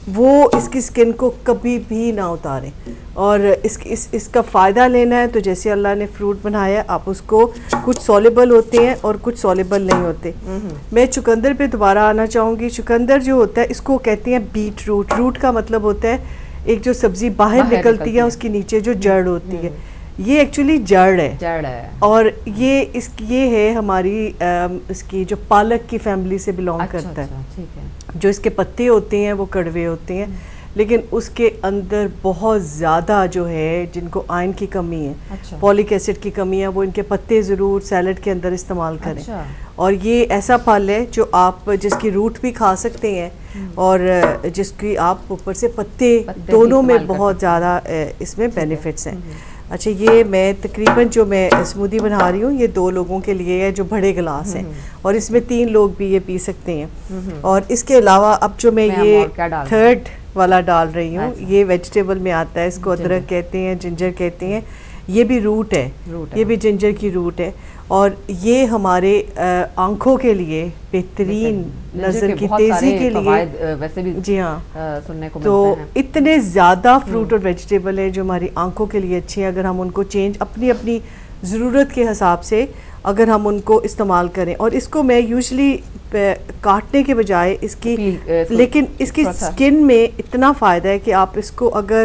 وہ اس کی سکن کو کبھی بھی نہ اتاریں. اور اس کا فائدہ لینا ہے تو جیسے اللہ نے فروٹ بنایا آپ اس کو, کچھ سولیبل ہوتے ہیں اور کچھ سولیبل نہیں ہوتے. میں چقندر پہ دوبارہ آنا چاہوں گی. چقندر جو ہوتا ہے اس کو کہتے ہیں بیٹ روٹ. روٹ کا مطلب ہوتا ہے ایک جو سبزی باہر نکلتی ہے اس کے نیچے جو جڑ ہوتی ہے, یہ ایکچولی جڑ ہے. اور یہ ہے ہماری اس کی جو پالک کی فیملی سے بلونگ کرتا ہے. جو اس کے پتے ہوتے ہیں وہ کڑوے ہوتے ہیں, لیکن اس کے اندر بہت زیادہ جو ہے جن کو آئرن کی کمی ہے, فولک ایسڈ کی کمی ہے, وہ ان کے پتے ضرور سیلڈ کے اندر استعمال کریں. اور یہ ایسا پھل ہے جو آپ جس کی روٹ بھی کھا سکتے ہیں اور جس کی آپ اوپر سے پتے, دونوں میں بہت زیادہ اس میں بینیفٹس ہیں. اچھا, یہ میں تقریباً جو میں اسموودی بنا رہی ہوں یہ 2 لوگوں کے لیے ہے جو بڑے گلاس ہیں, اور اس میں 3 لوگ بھی یہ پی سکتے ہیں. اور اس کے علاوہ اب جو میں یہ 3rd والا ڈال رہی ہوں, یہ ویجیٹیبل میں آتا ہے, اس کو ادرک کہتے ہیں, جنجر کہتے ہیں. یہ بھی روٹ ہے, یہ بھی جنجر کی روٹ ہے. اور یہ ہمارے آنکھوں کے لیے بہترین, نظر کی تیزی کے لیے, ویسے بھی جی ہاں, سننے کو تو اتنے زیادہ فروٹ اور ویجیٹیبل ہیں جو ہماری آنکھوں کے لیے اچھی ہیں. اگر ہم ان کو چینج اپنی ضرورت کے حساب سے اگر ہم ان کو استعمال کریں. اور اس کو میں یوزلی کاٹنے کے بجائے اس کی, لیکن اس کی سکن میں اتنا فائدہ ہے کہ آپ اس کو اگر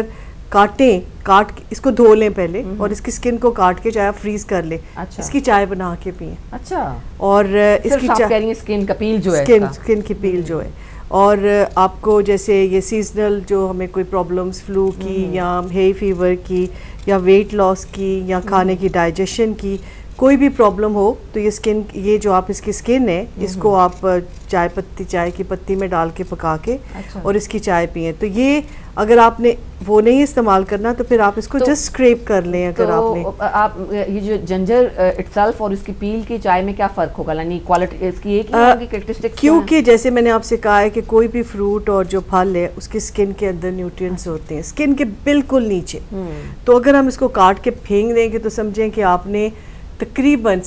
اس کو دھو لیں پہلے, اور اس کی سکن کو کاٹ کے چاہے فریز کر لیں, اس کی چائے بنا کے پئیں. اچھا, اور اس کی سکن کا پیل جو ہے, سکن کی پیل جو ہے. اور آپ کو جیسے یہ سیزنل جو ہمیں کوئی پرابلمز فلو کی یا ہیئی فیور کی یا ویٹ لاس کی یا کھانے کی ڈائجیشن کی کوئی بھی پرابلم ہو, تو یہ جو آپ اس کی سکن ہے اس کو آپ چائے کی پتی میں ڈال کے پکا کے اور اس کی چائے پئیں. تو یہ اگر آپ نے وہ نہیں استعمال کرنا تو پھر آپ اس کو جسٹ اسکریپ کر لیں. اگر آپ یہ جو جنجر اٹسیلف اور اس کی پیل کی چائے میں کیا فرق ہوگا, یعنی کوالٹی اس کی ایک ہی ہوگی کیریکٹرسٹکس؟ کیونکہ جیسے میں نے آپ سے کہا ہے کہ کوئی بھی فروٹ اور جو پھل ہے اس کی سکن کے اندر نیوٹرینٹس ہوتے ہیں, سکن کے بالکل نیچے. تو اگر ہم اس کو کاٹ کے پھینک دیں گے تو سمجھیں کہ آپ نے تقریباً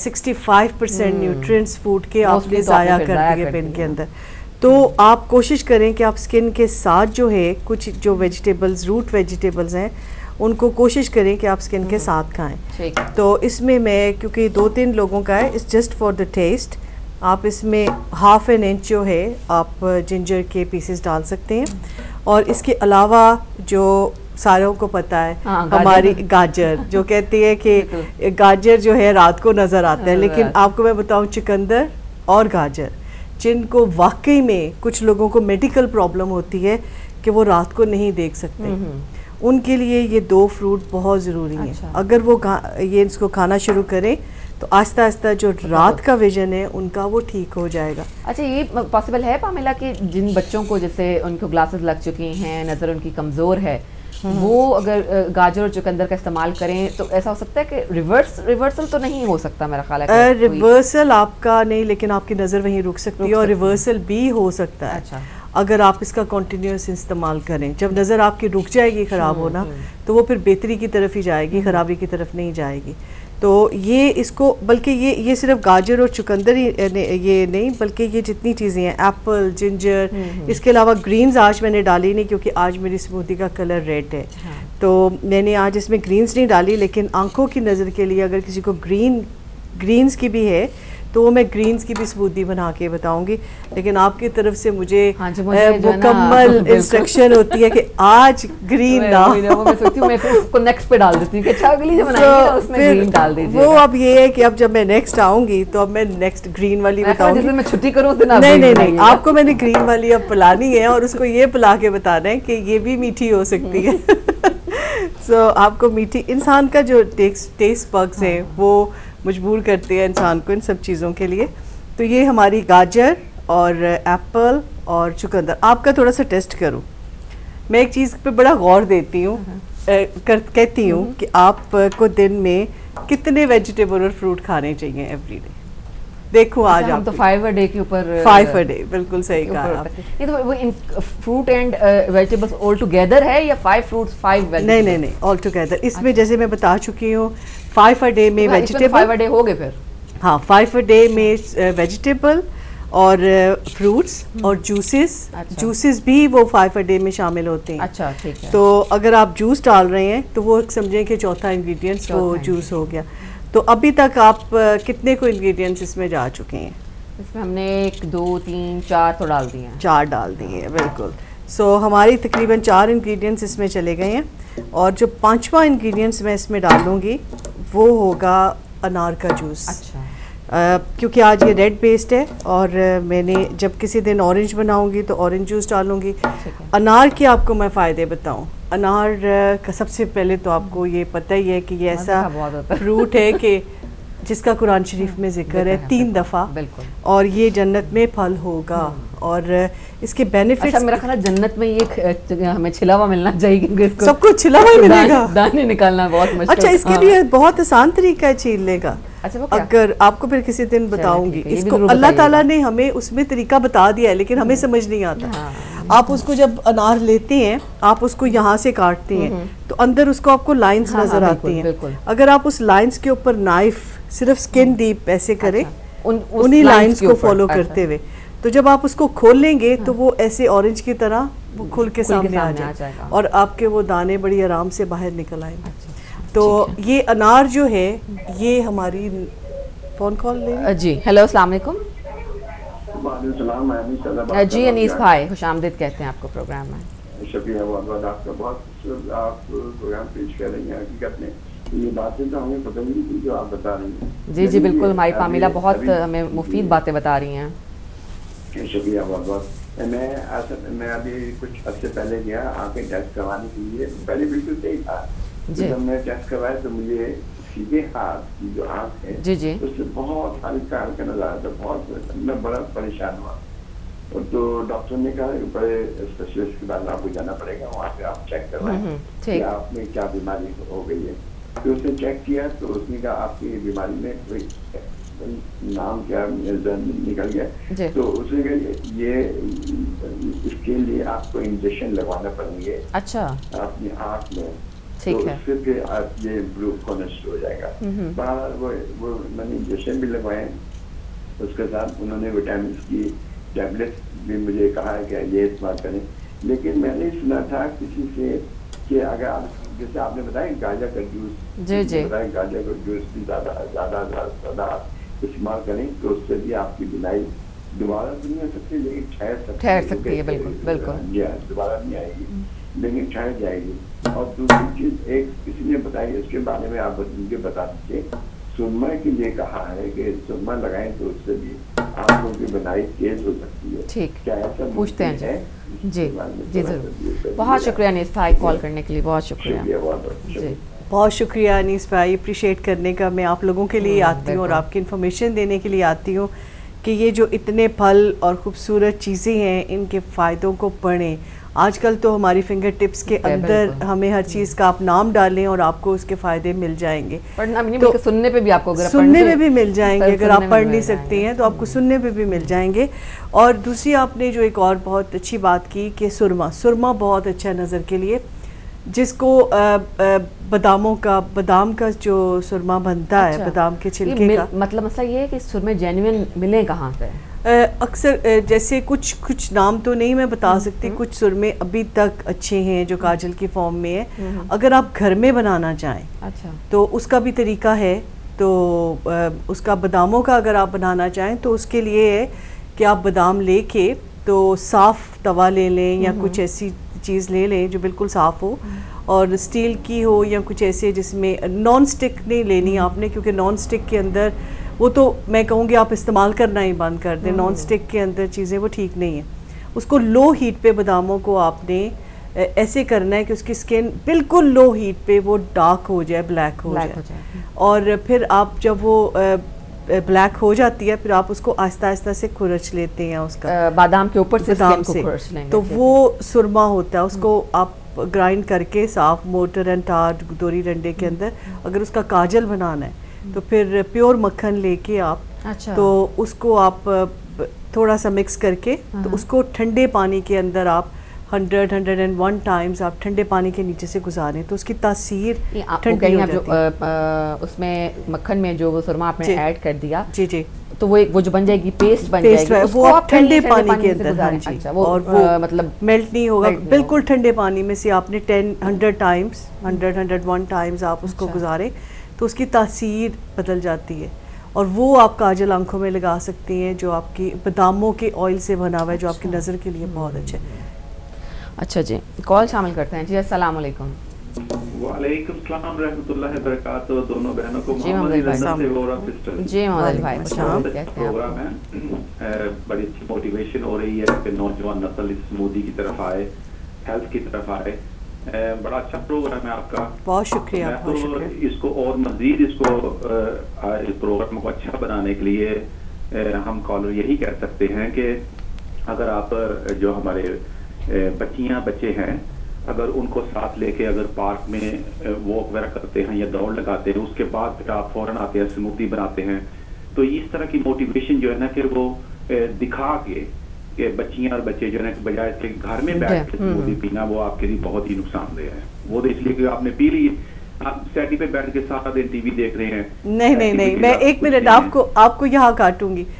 65% نیوٹرینٹس فوڈ کے آپ نے ضائع کر دیے پین کے اندر. تو آپ کوشش کریں کہ آپ سکن کے ساتھ جو ہے کچھ جو ویجیٹیبلز, روٹ ویجیٹیبلز ہیں, ان کو کوشش کریں کہ آپ سکن کے ساتھ کھائیں. تو اس میں کیونکہ 2-3 لوگوں کا ہے, اس جسٹ فار دا ٹیسٹ, آپ اس میں 1/2 انچ جو ہے آپ جنجر کے پیسز ڈال سکتے ہیں. اور اس کے علاوہ جو ساروں کو پتہ ہے ہماری گاجر, جو کہتے ہیں کہ گاجر جو ہے رات کو نظر آتا ہے, لیکن آپ کو میں بتاؤں چقندر اور گاجر جن کو واقعی میں کچھ لوگوں کو میڈیکل پرابلم ہوتی ہے کہ وہ رات کو نہیں دیکھ سکتے, ان کے لیے یہ 2 فروٹ بہت ضروری ہیں. اگر وہ یہ اس کو کھانا شروع کریں تو آہستہ آہستہ جو رات کا ویژن ہے ان کا وہ ٹھیک ہو جائے گا. اچھا, یہ پاسبل ہے پامیلا کہ جن بچوں کو جیسے ان کو گلاسز لگ چکی ہیں, نظر ان کی کمزور ہے, وہ اگر گاجر اور چقندر کا استعمال کریں تو ایسا ہو سکتا ہے کہ ریورسل تو نہیں ہو سکتا میرا خیال ہے؟ ریورسل آپ کا نہیں, لیکن آپ کی نظر وہیں رک سکتی ہے, اور ریورسل بھی ہو سکتا ہے اگر آپ اس کا کنٹینیوس استعمال کریں. جب نظر آپ کی رک جائے گی خراب ہونا تو وہ پھر بہتری کی طرف ہی جائے گی, خرابی کی طرف نہیں جائے گی. تو یہ اس کو, بلکہ یہ صرف گاجر اور چقندر ہی یہ نہیں, بلکہ یہ جتنی چیزیں ہیں, ایپل, جنجر, اس کے علاوہ گرینز آج میں نے ڈالی نہیں کیونکہ آج میری اسموودی کا کلر ریڈ ہے, تو میں نے آج اس میں گرینز نہیں ڈالی. لیکن آنکھوں کی نظر کے لیے اگر کسی کو گرینز کی بھی ہے تو وہ میں گرینز کی بھی اسموودی بنا کے بتاؤں گی. لیکن آپ کی طرف سے مجھے مکمل انسٹرکشن ہوتی ہے کہ آج گرین وہ اب یہ ہے کہ اب جب میں نیکسٹ آؤں گی تو اب میں نیکسٹ گرین والی بتاؤں گی. میں چھٹی کروں نہیں, آپ کو میں نے گرین والی اب پلانی ہے اور اس کو یہ پلا کے بتانا ہے کہ یہ بھی میٹھی ہو سکتی ہے. سو آپ کو میٹھی, انسان کا جو ٹیسٹ بگز ہیں وہ مجبور کرتے ہیں انسان کو ان سب چیزوں کے لیے. تو یہ ہماری گاجر اور ایپل اور چقندر. آپ کا تھوڑا سا ٹیسٹ کروں, میں ایک چیز پہ بڑا غور دیتی ہوں, کہتی ہوں کہ آپ کو دن میں کتنے ویجیٹیبل اور فروٹ کھانے چاہیے ایوری ڈے. دیکھو آج آپ تو 5 a day کے اوپر 5 a day, بالکل صحیح کہا. یہ تو وہ fruit and vegetables all together ہے یا 5 fruits 5 vegetables؟ نہیں, آل ٹوگیدر. اس میں جیسے میں بتا چکی ہوں 5 a day میں ویجیٹیبل, 5 a day ہو گئے پھر. ہاں 5 a day میں ویجیٹیبل, اور فروٹس اور جوسز بھی وہ 5 a day میں شامل ہوتے ہیں. اچھا ٹھیک ہے. تو اگر آپ جوس ڈال رہے ہیں تو وہ سمجھیں کہ چوتھا انگریڈینٹس وہ جوس ہو گیا. تو ابھی تک آپ کتنے کو انگریڈینٹس اس میں جا چکے ہیں؟ اس میں ہم نے 1 2 3 4 تو ڈال دیے ہیں. 4 ڈال دیے ہیں, بالکل. سو ہماری تقریباً 4 انگریڈینٹس اس میں چلے گئے ہیں. اور جو 5واں انگریڈینٹس میں اس میں ڈالوں گی وہ ہوگا انار کا جوس. اچھا. کیونکہ آج یہ ریڈ بیسڈ ہے اور میں نے جب کسی دن اورنج بناؤں گی تو اورنج جوس ڈالوں گی. انار کے آپ کو میں فائدے بتاؤں. انار کا سب سے پہلے تو آپ کو یہ پتہ ہی ہے کہ یہ ایسا فروٹ ہے کہ جس کا قرآن شریف میں ذکر ہے 3 دفعہ, اور یہ جنت میں پھل ہوگا. اور اس کے بینیفٹس, میرا خیال ہے جنت میں یہ ہمیں چھلا ہوا ملنا چاہیے کیونکہ سب کو چھلا ہوا ملے گا, دانے نکالنا بہت مشکل. اچھا, اس کے لیے بہت آسان طریقہ ہے چھیلنے کا. اگر آپ کو پھر کسی دن بتاؤں گی. اس کو اللہ تعالیٰ نے ہمیں اس میں طریقہ بتا دیا ہے لیکن ہمیں سمجھ نہیں آتا. آپ اس کو جب انار لیتے ہیں آپ اس کو یہاں سے کاٹتے ہیں تو اندر اس کو آپ کو لائنز نظر آتی ہیں. اگر آپ اس لائنز کے اوپر نائف صرف سکن ڈیپ ایسے کریں انہی لائنز کو فالو کرتے ہوئے, تو جب آپ اس کو کھول لیں گے تو وہ ایسے اورنج کی طرح وہ کھل کے سامنے آ جائے اور آپ کے وہ دانے بڑی آرام سے باہر نکل آئیں گے. تو یہ انار جو ہے یہ ہماری فون کال لیں. جی ہیلو, السلام علیکم. وعلیکم السلام. جی انیس بھائی, خوش آمدید کہتے ہیں آپ کو پروگرام میں. شکریہ بہت بہت آپ کا. بہت آپ پروگرام پیش کر رہی ہیں. حقیقت میں یہ باتیں تو ہمیں پتہ نہیں تھی جو آپ بتا رہی ہیں. جی جی بالکل, ہماری فامیلہ بہت ہمیں مفید باتیں بتا رہی ہیں. شکریہ بہت بہت. میں ابھی کچھ عرصے پہلے گیا آنکھیں ٹیسٹ کروانے کے لیے. پہلے بالکل صحیح تھا, جب میں ٹیسٹ کروایا تو مجھے سیدھے ہاتھ کی جو آنکھ ہے اس سے بہت ہلکا ہلکا نظر آیا تھا. بہت میں بڑا پریشان ہوا. تو ڈاکٹر نے کہا کہ بڑے اسپیشلسٹ کے بعد آپ کو جانا پڑے گا, وہاں پہ آپ چیک کروائیں کہ آپ میں کیا بیماری ہو گئی ہے. تو اس نے چیک کیا تو اس نے کہا آپ کی بیماری میں کوئی نام کیا نکل گیا. تو اس نے کہا یہ اس کے لیے آپ کو انجیکشن لگوانا پڑیں گے اپنی آنکھ میں, تو اس سے پھر آپ یہ امپروو ہونا شروع ہو جائے گا. باہر وہ میں نے انجیکشن بھی لگوائے, اس کے ساتھ انہوں نے وٹامنس کی ٹیبلٹ بھی مجھے کہا ہے کہ یہ استعمال کریں. لیکن میں نے سنا تھا کسی سے کہ اگر آپ جیسے آپ نے بتایا گاجر کا جوس, بتایا گاجر کا جوس بھی زیادہ استعمال کریں تو اس سے بھی آپ کی بینائی دوبارہ تو نہیں ہو سکتی لیکن ٹھہر سکتی ہے. بالکل بالکل دوبارہ نہیں آئے گی لیکن ٹھہر جائے گی. اور دوسری چیز ایک کسی نے بتائی, اس کے بارے میں آپ مجھے بتا دیجیے. سرما کے لیے کہا ہے کہ سرما لگائیں تو اس سے بھی آنکھوں کی بینائی تیز ہو سکتی ہے. ٹھیک, کیا ایسا پوچھتے ہیں؟ جی جی ضرور. بہت شکریہ انیس بھائی کال کرنے کے لیے, بہت شکریہ. جی بہت شکریہ انیس بھائی, اپریشیٹ کرنے کا. میں آپ لوگوں کے لیے آتی ہوں اور آپ کی انفارمیشن دینے کے لیے آتی ہوں کہ یہ جو اتنے پھل اور خوبصورت چیزیں ہیں ان کے فائدوں کو پڑھیں. آج کل تو ہماری فنگر ٹپس کے اندر ہمیں ہر چیز کا آپ نام ڈالیں اور آپ کو اس کے فائدے مل جائیں گے. سننے پہ بھی آپ کو سننے میں بھی مل جائیں گے. اگر آپ پڑھ نہیں سکتے ہیں تو آپ کو سننے پہ بھی مل جائیں گے. اور دوسری آپ نے جو ایک اور بہت اچھی بات کی کہ سرما بہت اچھا نظر کے لیے, جس کو بادام کا جو سرما بنتا ہے بادام کے چھلکے کا. مطلب مسئلہ یہ ہے کہ سرمے جینوین ملیں کہاں سے؟ اکثر جیسے کچھ نام تو نہیں میں بتا سکتی, کچھ سرمے ابھی تک اچھے ہیں جو کاجل کی فارم میں ہے. اگر آپ گھر میں بنانا چاہیں تو اس کا بھی طریقہ ہے. تو اس کا باداموں کا اگر آپ بنانا چاہیں تو اس کے لیے ہے کہ آپ بادام لے کے تو صاف توا لے لیں یا کچھ ایسی چیز لے لیں جو بالکل صاف ہو, اور اسٹیل کی ہو یا کچھ ایسے جس میں نان سٹک نہیں لینی آپ نے, کیونکہ نان سٹک کے اندر وہ تو میں کہوں گی آپ استعمال کرنا ہی بند کر دیں. نان سٹک کے اندر چیزیں وہ ٹھیک نہیں ہیں. اس کو لو ہیٹ پہ باداموں کو آپ نے ایسے کرنا ہے کہ اس کی سکن بالکل لو ہیٹ پہ وہ ڈارک ہو جائے, بلیک ہو جائے. اور پھر آپ جب وہ بلیک ہو جاتی ہے پھر آپ اس کو آہستہ آہستہ سے کھرچ لیتے ہیں اس کا بادام کے اوپر سے, تو وہ سرما ہوتا ہے. اس کو آپ گرائنڈ کر کے صاف موٹر اینڈ تار دوری ڈنڈے کے اندر اگر اس کا کاجل بنانا ہے تو پھر پیور مکھن لے کے آپ تو اس کو آپ تھوڑا سا مکس کر کے تو اس کو ٹھنڈے پانی کے اندر آپ 101 ٹائمز آپ ٹھنڈے پانی کے نیچے سے گزاریں تو اس کی تاثیر ٹھنڈی ہو جاتی ہے. اس میں مکھن میں جو وہ سرما آپ نے ایڈ کر دیا, جی جی تو وہ جو بن جائے گی پیسٹ بن جائے گی وہ آپ ٹھنڈے پانی کے اندر، اچھا وہ مطلب میلٹ نہیں ہوگا بالکل، ٹھنڈے پانی میں سے آپ نے 101 ٹائمز آپ اس کو گزاریں تو اس کی تاثیر بدل جاتی ہے، اور وہ آپ کاجل آنکھوں میں لگا سکتی ہیں جو آپ کی باداموں کے آئل سے بنا ہوا ہے، جو آپ کی نظر کے لیے بہت اچھا ہے۔ اچھا جی، کال شامل کرتے ہیں جی۔ السلام علیکم۔ وعلیکم السلام رحمۃ اللہ وبرکاتہ، دونوں بہنوں کو جی محمد بھائی پروگرام ہے، بڑی اچھی موٹیویشن ہو رہی ہے کہ نوجوان نسل اس مودی کی طرف آئے، ہیلتھ کی طرف آئے، بڑا اچھا پروگرام ہے آپ کا، بہت شکریہ۔ اس کو اور مزید اس پروگرام کو اچھا بنانے کے لیے ہم کالر یہی کہہ سکتے ہیں کہ اگر آپ جو ہمارے بچیاں بچے ہیں اگر ان کو ساتھ لے کے اگر پارک میں واک وغیرہ کرتے ہیں یا دوڑ لگاتے ہیں، اس کے بعد پھر آپ فوراً آتے ہیں اسموتھی بناتے ہیں، تو اس طرح کی موٹیویشن جو ہے نا کہ وہ دکھا کے کہ بچیاں اور بچے جو ہے نا بجائے اس کے گھر میں بیٹھ کے اسموتھی پینا وہ آپ کے لیے بہت ہی نقصان دہ ہے، وہ تو اس لیے کہ آپ نے پی لی، آپ سیٹی پہ بیٹھ کے سارا دن ٹی وی دیکھ رہے ہیں۔ نہیں، میں ایک منٹ آپ کو یہاں کاٹوں گی۔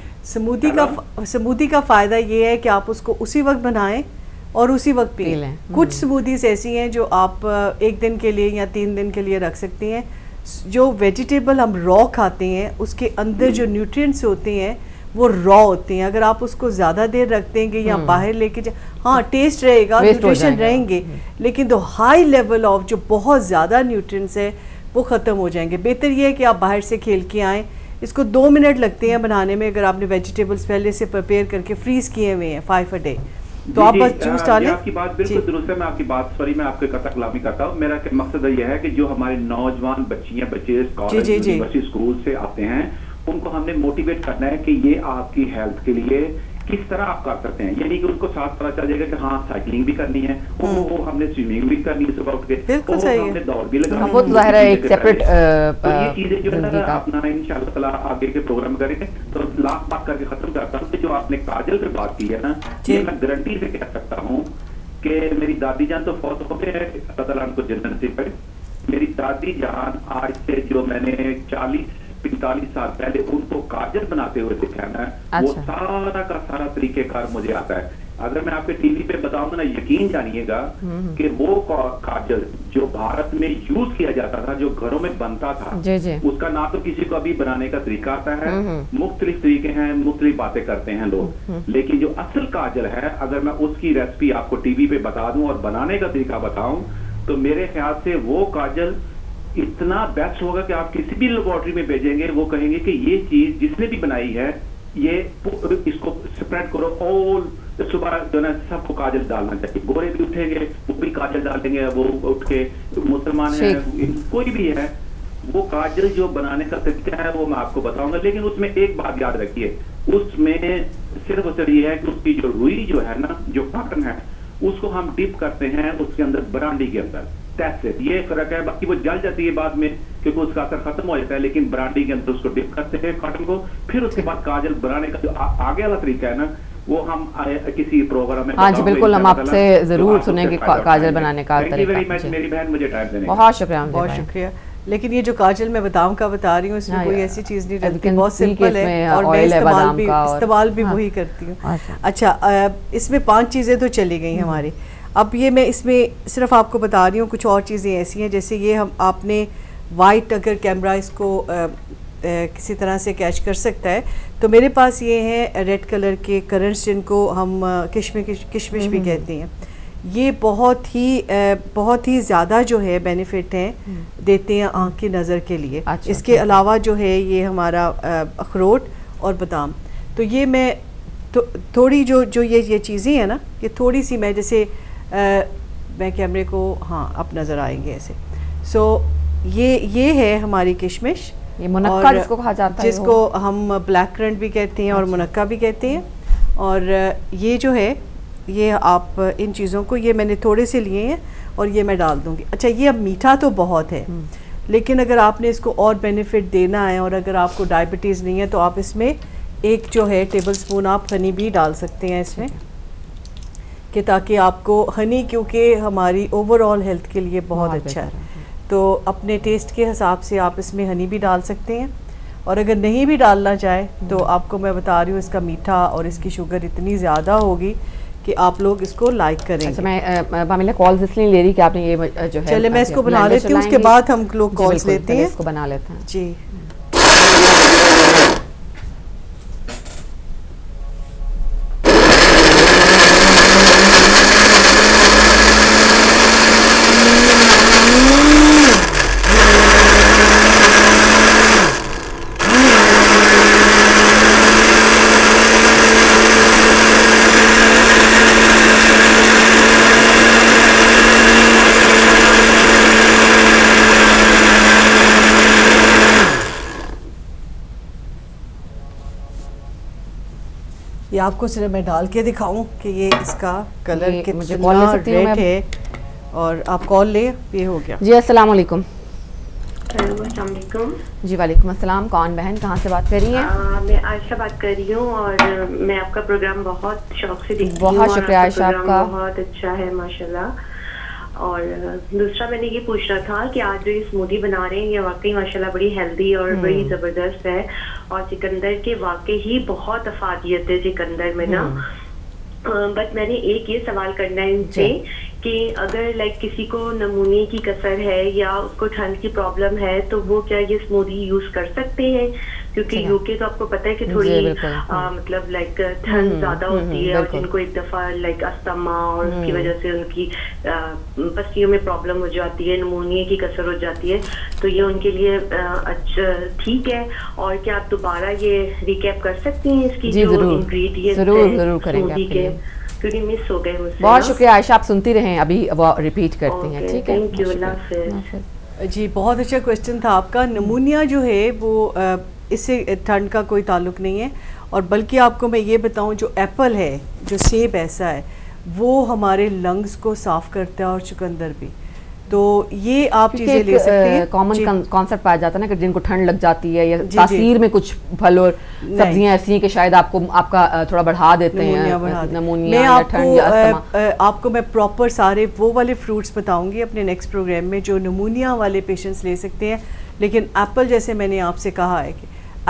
سمودھی کا فائدہ یہ ہے کہ آپ اس کو اسی وقت بنائیں اور اسی وقت پی لیں۔ کچھ سمودھیز ایسی ہیں جو آپ ایک دن کے لیے یا 3 دن کے لیے رکھ سکتی ہیں۔ جو ویجیٹیبل ہم را کھاتے ہیں اس کے اندر جو نیوٹرینٹس ہوتے ہیں وہ را ہوتے ہیں، اگر آپ اس کو زیادہ دیر رکھ دیں گے یا باہر لے کے ہاں ٹیسٹ رہے گا، نیوٹریشن رہیں گے، لیکن دو ہائی لیول آف جو بہت زیادہ نیوٹرینٹس ہے وہ ختم ہو جائیں گے۔ بہتر یہ ہے کہ آپ باہر سے کھیل کے آئیں، اس کو 2 منٹ لگتے ہیں بنانے میں، اگر آپ نے ویجیٹیبلز پہلے سے پریپیئر کر کے فریز کیے ہوئے ہیں 5 a day تو آپ بس جوس ڈالیں۔ آپ کی بات بالکل درست ہے، میں آپ کی بات سوری میں آپ کے قطع کلامی کرتا ہوں، میرا مقصد یہ ہے کہ جو ہمارے نوجوان بچیاں بچے کالج یونیورسٹی اسکول سے آتے ہیں ان کو ہم نے موٹیویٹ کرنا ہے کہ یہ آپ کی ہیلتھ کے لیے کس طرح آپ کر سکتے ہیں، یعنی کہ ان کو ساتھ پتہ چل جائے گا کہ ہاں سائیکلنگ بھی کرنی ہے، ہم نے سوئمنگ بھی کرنی ہے صبح اٹھ کے، ہم نے دوڑ بھی لگانی ہے، وہ ظاہر ہے ایک سیپریٹ تو یہ چیزیں جو ہے اپنا انشاءاللہ تعالیٰ آگے کے پروگرام کریں گے۔ تو لاسٹ بات کر کے ختم کرتا ہوں کہ جو آپ نے کاجل پہ بات کی ہے نا، یہ میں گارنٹی سے کہہ سکتا ہوں کہ میری دادی جان تو فوت ہو گئے ہیں، اللہ تعالیٰ ان کو جنت نصیب کرے، میری دادی جان آج سے جو میں نے 40-45 سال پہلے ان کو کاجل بناتے ہوئے دیکھا ہے نا، وہ سارا کا سارا طریقہ کار مجھے آتا ہے۔ اگر میں آپ کے ٹی وی پہ بتاؤں گا نا، یقین جانیے گا کہ وہ کاجل جو بھارت میں یوز کیا جاتا تھا، جو گھروں میں بنتا تھا، اس کا نہ تو کسی کو ابھی بنانے کا طریقہ آتا ہے، مختلف طریقے ہیں، مختلف باتیں کرتے ہیں لوگ، لیکن جو اصل کاجل ہے اگر میں اس کی ریسپی آپ کو ٹی وی پہ بتا دوں اور بنانے کا طریقہ بتاؤں تو میرے خیال سے وہ کاجل اتنا بیسٹ ہوگا کہ آپ کسی بھی لیبورٹری میں بھیجیں گے وہ کہیں گے کہ یہ چیز جس نے بھی بنائی ہے یہ اس کو سپریڈ کرو، اور صبح جو ہے سب کو کاجل ڈالنا چاہیے، گورے بھی اٹھیں گے وہ بھی کاجل ڈالیں گے، وہ اٹھ کے مسلمان ہیں کوئی بھی ہے، وہ کاجل جو بنانے کا طریقہ ہے وہ میں آپ کو بتاؤں گا، لیکن اس میں ایک بات یاد رکھیے، اس میں صرف اور صرف یہ ہے کہ اس کی جو روئی جو ہے نا، جو کاٹن ہے اس کو ہم ڈپ کرتے ہیں اس کے اندر برانڈی کے اندر، یہ فرق ہے، باقی وہ جل جاتی ہے بعد میں کیونکہ اس کا اثر ختم ہو جاتا ہے، لیکن برانڈی کے اندر اس کو ڈپ کرتے ہیں کاٹن کو، پھر اس کے بعد کاجل بنانے کا جو آگے والا طریقہ ہے نا وہ ہم کسی پروگرام میں ہاں جی بالکل ہم آپ سے ضرور سنیں گے کاجل بنانے کا طریقہ۔ میری بہن مجھے ٹائم دینے کا بہت شکریہ، بہت شکریہ۔ لیکن یہ جو کاجل میں بادام کا بتا رہی ہوں اس میں کوئی ایسی چیز نہیں رہتی، بہت سمپل ہے اور میں استعمال بھی وہی کرتی ہوں۔ اچھا اس میں 5 چیزیں تو چلی گئی ہماری، اب یہ میں اس میں صرف آپ کو بتا رہی ہوں، کچھ اور چیزیں ایسی ہیں جیسے یہ ہم آپ نے وائٹ اگر کیمرہ اس کو کسی طرح سے کیچ کر سکتا ہے تو میرے پاس یہ ہیں ریڈ کلر کے کرنٹس جن کو ہم کشمش بھی کہتے ہیں، یہ بہت ہی زیادہ جو ہے بینیفٹ ہیں دیتے ہیں آنکھ کی نظر کے لیے۔ اس کے علاوہ جو ہے یہ ہمارا اخروٹ اور بادام، تو یہ میں تھوڑی جو یہ چیزیں ہیں نا، یہ تھوڑی سی میں جیسے میں کیمرے کو ہاں اب نظر آئیں گے ایسے، سو یہ ہے ہماری کشمش، یہ منقع جس کو کہا جاتا ہے، جس کو ہم بلیک کرنٹ بھی کہتے ہیں اور منقع بھی کہتے ہیں، اور یہ جو ہے یہ آپ ان چیزوں کو یہ میں نے تھوڑے سے لیے ہیں اور یہ میں ڈال دوں گی۔ اچھا یہ اب میٹھا تو بہت ہے لیکن اگر آپ نے اس کو اور بینیفٹ دینا ہے اور اگر آپ کو ڈائبٹیز نہیں ہے تو آپ اس میں ایک جو ہے ٹیبل سپون آپ ہنی بھی ڈال سکتے ہیں اس میں، کہ تاکہ آپ کو ہنی کیونکہ ہماری اوور آل ہیلتھ کے لیے بہت اچھا ہے، تو اپنے ٹیسٹ کے حساب سے آپ اس میں ہنی بھی ڈال سکتے ہیں، اور اگر نہیں بھی ڈالنا چاہے تو آپ کو میں بتا رہی ہوں اس کا میٹھا اور اس کی شوگر اتنی زیادہ ہوگی کہ آپ لوگ اس کو لائک کریں گے. میں بامیلا کالز اس لیے لے رہی کہ آپ نے یہ جو ہے, چلے میں اس کو بنا لیتی ہوں, اس کے بعد ہم لوگ کالز لیتے ہیں. اس کو بنا لیتے ہیں جی. یہ آپ کو صرف میں ڈال کے دکھاؤں کہ یہ اس کا کلر کتنا ریڈ ہے, اور آپ کال لیں. یہ ہو گیا. جی السلام علیکم. السلام علیکم. جی وعلیکم السلام. کون بہن, کہاں سے بات کر رہی ہیں؟ میں عائشہ بات کر رہی ہوں, اور میں آپ کا پروگرام بہت شوق سے دیکھتی ہوں. بہت شکریہ عائشہ آپ کا, بہت اچھا ہے ماشاءاللہ. اور دوسرا میں نے یہ پوچھنا تھا کہ آج جو یہ اسمودی بنا رہے ہیں یہ واقعی ماشاءاللہ بڑی ہیلدی اور بڑی زبردست ہے, اور چکندر کے واقعی ہی بہت افادیت ہے چکندر میں نا. بٹ میں نے ایک یہ سوال کرنا ہے ان سے کہ اگر لائک کسی کو نمونیا کی کثر ہے یا اس کو ٹھنڈ کی پرابلم ہے تو وہ کیا یہ اسمودی یوز کر سکتے ہیں؟ کیونکہ یو کے تو آپ کو پتہ ہے کہ تھوڑی مطلب لائک ٹھنڈ زیادہ ہوتی ہے, اور جن کو ایک دفعہ لائک استما اور اس کی وجہ سے ان کی پسلیوں میں پرابلم ہو جاتی ہے, نمونیا کی کثر ہو جاتی ہے, تو یہ ان کے لیے اچھا ٹھیک ہے. اور کیا آپ دوبارہ یہ ریکیپ کر سکتی ہیں اس کی جو انگریڈینٹس ہیں کیونکہ مس ہو گئے مجھ سے. بہت شکریہ عائشہ, آپ سنتی رہیں, ابھی وہ ریپیٹ کرتی ہیں. ٹھیک ہے, تھینک یو, اللہ حافظ. جی بہت اچھا کویشچن تھا آپ کا. نمونیا جو ہے وہ اس سے ٹھنڈ کا کوئی تعلق نہیں ہے, اور بلکہ آپ کو میں یہ بتاؤں جو ایپل ہے, جو سیب ایسا ہے, وہ ہمارے لنگز کو صاف کرتا ہے, اور چکندر بھی. تو یہ آپ چیزیں لے سکتے ہیں. کامن کانسیپٹ پایا جاتا ہے نا کہ جن کو ٹھنڈ لگ جاتی ہے یا تاثیر میں کچھ پھل اور سبزیاں ایسی ہیں کہ شاید آپ کا تھوڑا بڑھا دیتے ہیں نمونیا یا ٹھنڈ یا استما. آپ کو میں پراپر سارے وہ والے فروٹس بتاؤں گی اپنے نیکسٹ پروگرام میں جو نمونیا والے پیشنٹس لے سکتے ہیں. لیکن ایپل جیسے میں نے آپ سے کہا ہے کہ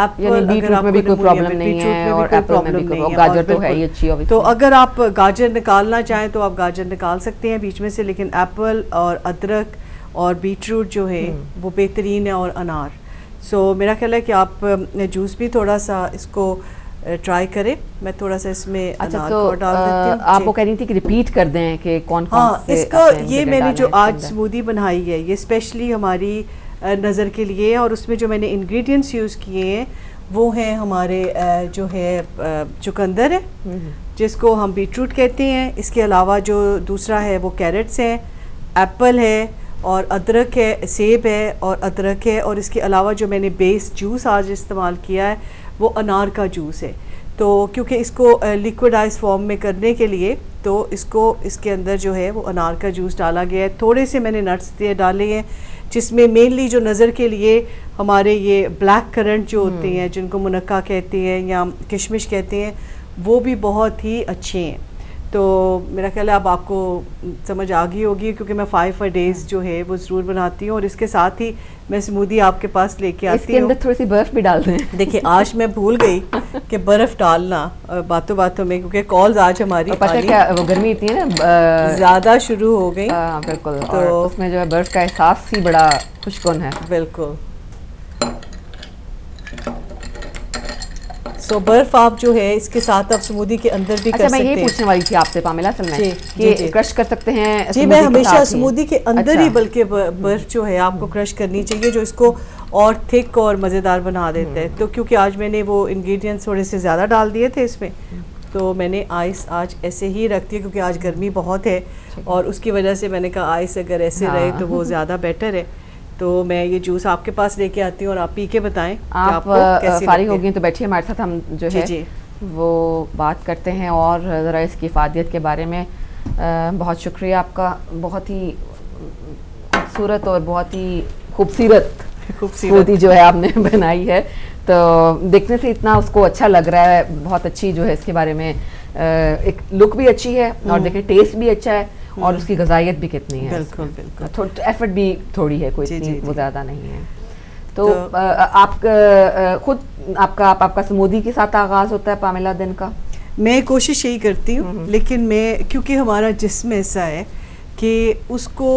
بیٹروٹ میں بھی کوئی پرابلم نہیں ہے, اور ایپل میں بھی کوئی, گاجر تو ہے ہی اچھی. تو اگر آپ گاجر نکالنا چاہیں تو آپ گاجر نکال سکتے ہیں بیچ میں سے, لیکن ایپل اور ادرک اور بیٹروٹ جو ہے وہ بہترین ہے, اور انار. سو میرا خیال ہے کہ آپ جوس بھی تھوڑا سا اس کو ٹرائی کریں. میں تھوڑا سا اس میں انار کو ڈال دیتی ہوں. آپ وہ کہہ رہی تھی کہ ریپیٹ کر دیں کہ کون کون سے. اس کا یہ میں نے جو آج اسمودی بنائی ہے یہ اسپیشلی ہماری نظر کے لیے, اور اس میں جو میں نے انگریڈینٹس یوز کیے ہیں وہ ہیں ہمارے جو ہے چکندر ہے جس کو ہم بیٹروٹ کہتے ہیں. اس کے علاوہ جو دوسرا ہے وہ کیرٹس ہیں, ایپل ہے, اور ادرک ہے, سیب ہے اور ادرک ہے, اور اس کے علاوہ جو میں نے بیس جوس آج استعمال کیا ہے وہ انار کا جوس ہے. تو کیونکہ اس کو لیکوڈائز فارم میں کرنے کے لیے تو اس کے اندر جو ہے وہ انار کا جوس ڈالا گیا ہے. تھوڑے سے میں نے نٹس ڈالے ہیں جس میں مینلی جو نظر کے لیے ہمارے یہ بلیک کرنٹ جو ہوتے ہیں جن کو منقع کہتے ہیں یا کشمش کہتے ہیں وہ بھی بہت ہی اچھے ہیں. تو میرا خیال ہے اب آپ کو سمجھ آ گئی ہوگی کیونکہ میں 5 days جو ہے وہ ضرور بناتی ہوں, اور اس کے ساتھ ہی میں اسمودی آپ کے پاس لے کے آتی ہوں. اس کے اندر تھوڑی سی برف بھی ڈال دیں. دیکھیں آج میں بھول گئی کہ برف ڈالنا باتوں باتوں میں, کیونکہ کالز آج ہماری وہ گرمی اتنی ہے نا زیادہ شروع ہو گئی. بالکل, تو اس میں جو ہے برف کا احساس ہی بڑا خوشگوار ہے. بالکل. سو برف آپ جو ہے اس کے ساتھ آپ سمودی کے اندر بھی کر سکتے ہیں. میں یہ پوچھنے والی تھی آپ سے پامیلا اصل میں کہ کرش کر سکتے ہیں. جی میں ہمیشہ سمودی کے اندر ہی بلکہ برف جو ہے آپ کو کرش کرنی چاہیے جو اس کو اور تھک اور مزیدار بنا دیتا ہے. تو کیونکہ آج میں نے وہ انگریڈینٹس تھوڑے سے زیادہ ڈال دیے تھے اس میں, تو میں نے آئس آج ایسے ہی رکھ دیا کیونکہ آج گرمی بہت ہے, اور اس کی وجہ سے میں نے کہا آئس اگر ایسے رہے تو وہ زیادہ بیٹر ہے. تو میں یہ جوس آپ کے پاس لے کے آتی ہوں اور آپ پی کے بتائیں. آپ فارغ ہو گئی تو بیٹھیے ہمارے ساتھ, ہم جو ہے وہ بات کرتے ہیں اور ذرا اس کی افادیت کے بارے میں. بہت شکریہ آپ کا, بہت ہی خوبصورت اور بہت ہی خوبصورت جو ہے آپ نے بنائی ہے. تو دیکھنے سے اتنا اس کو اچھا لگ رہا ہے, بہت اچھی جو ہے اس کے بارے میں ایک لک بھی اچھی ہے, اور دیکھیں ٹیسٹ بھی اچھا ہے, اور اس کی غذائیت بھی کتنی ہے. بالکل بالکل, ایفرٹ بھی تھوڑی ہے, کوئی اتنی وہ زیادہ نہیں ہے. تو آپ خود آپ کا سمودی کے ساتھ آغاز ہوتا ہے پامیلا دن کا؟ میں کوشش یہی کرتی ہوں، لیکن میں کیونکہ ہمارا جسم ایسا ہے کہ اس کو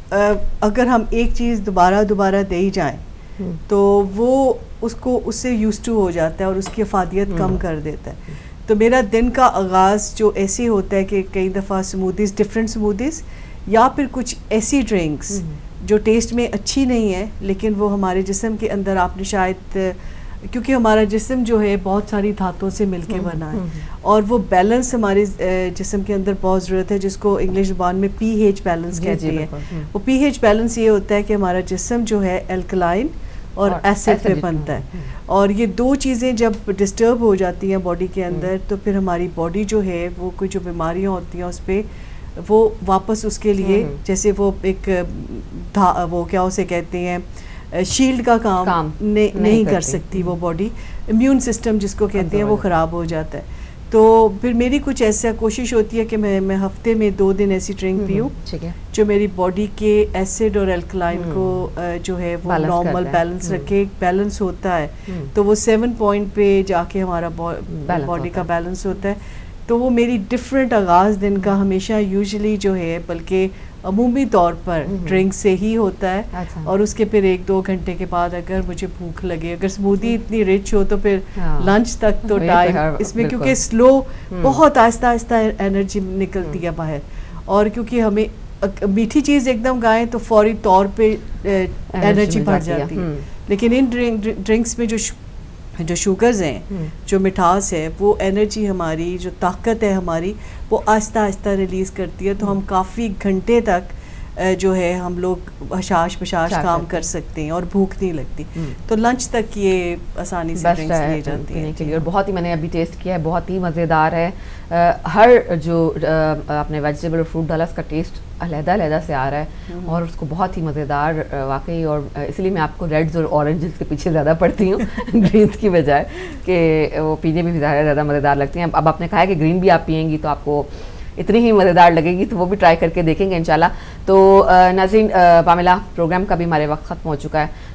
اگر ہم ایک چیز دوبارہ دے ہی جائیں تو وہ اس سے یوز ٹو ہو جاتا ہے اور اس کی افادیت کم کر دیتا ہے. تو میرا دن کا آغاز جو ایسے ہوتا ہے کہ کئی دفعہ سمودیز، ڈفرینٹ سمودیز، یا پھر کچھ ایسی ڈرنکس جو ٹیسٹ میں اچھی نہیں ہے لیکن وہ ہمارے جسم کے اندر، آپ نے شاید، کیونکہ ہمارا جسم جو ہے بہت ساری دھاتوں سے مل کے بنا ہے اور وہ بیلنس ہمارے جسم کے اندر بہت ضرورت ہے، جس کو انگلش زبان میں پی ایچ بیلنس کہتے ہیں. وہ پی ایچ بیلنس یہ ہوتا ہے کہ ہمارا جسم جو ہے الکلائن اور ایسڈ پہ بنتا ہے، اور یہ دو چیزیں جب ڈسٹرب ہو جاتی ہیں باڈی کے اندر تو پھر ہماری باڈی جو ہے وہ کوئی جو بیماریاں ہوتی ہیں اس پہ وہ واپس اس کے لیے جیسے وہ ایک وہ کیا اسے کہتے ہیں شیلڈ کا کام نہیں کر سکتی وہ باڈی، امیون سسٹم جس کو کہتے ہیں وہ خراب ہو جاتا ہے. تو پھر میری کچھ ایسا کوشش ہوتی ہے کہ میں ہفتے میں 2 دن ایسی ڈرنک پیوں جو میری باڈی کے ایسڈ اور الکلائن کو جو ہے وہ نارمل بیلنس رکھے. بیلنس ہوتا ہے تو وہ 7 پوائنٹ پہ جا کے ہمارا باڈی کا بیلنس ہوتا ہے. تو وہ میری ڈفرینٹ آغاز دن کا ہمیشہ یوزلی جو ہے بلکہ عمومی طور پر ڈرنک سے ہی ہوتا ہے، اور اس کے پھر 1-2 گھنٹے کے بعد اگر مجھے بھوک لگے، اگر سمودی اتنی رچ ہو تو پھر لنچ تک تو ٹائم اس میں، کیونکہ سلو بہت آہستہ آہستہ انرجی نکلتی ہے باہر، اور کیونکہ ہمیں میٹھی چیز ایک دم گائیں تو فوری طور پہ انرجی بڑھ جاتی ہے. لیکن ان ڈرنکس میں جو شوگرز ہیں، جو مٹھاس ہے، وہ انرجی ہماری، جو طاقت ہے ہماری، وہ آہستہ آہستہ ریلیز کرتی ہے. تو ہم کافی گھنٹے تک جو ہے ہم لوگ حشاش بشاش کام کر سکتے ہیں اور بھوک نہیں لگتی. تو لنچ تک یہ آسانی سے ڈرنکس لے جاتی ہیں. اور بہت ہی میں نے ابھی ٹیسٹ کیا ہے، بہت ہی مزیدار ہے. ہر جو آپ نے ویجیٹیبل اور فروٹ ڈالا اس کا ٹیسٹ علیحدہ سے آ رہا ہے اور اس کو بہت ہی مزیدار واقعی. اور اس لیے میں آپ کو ریڈز اور اورنجز کے پیچھے زیادہ پڑتی ہوں گرینز کی بجائے، کہ وہ پینے میں بھی زیادہ مزیدار لگتی ہیں. اب آپ نے کہا کہ گرین بھی آپ پئیں گی تو آپ کو اتنی ہی مزیدار لگے گی، تو وہ بھی ٹرائی کر کے دیکھیں گے انشاءاللہ. تو ناظرین، پامیلا پروگرام کا بھی ہمارے وقت ختم ہو چکا ہے.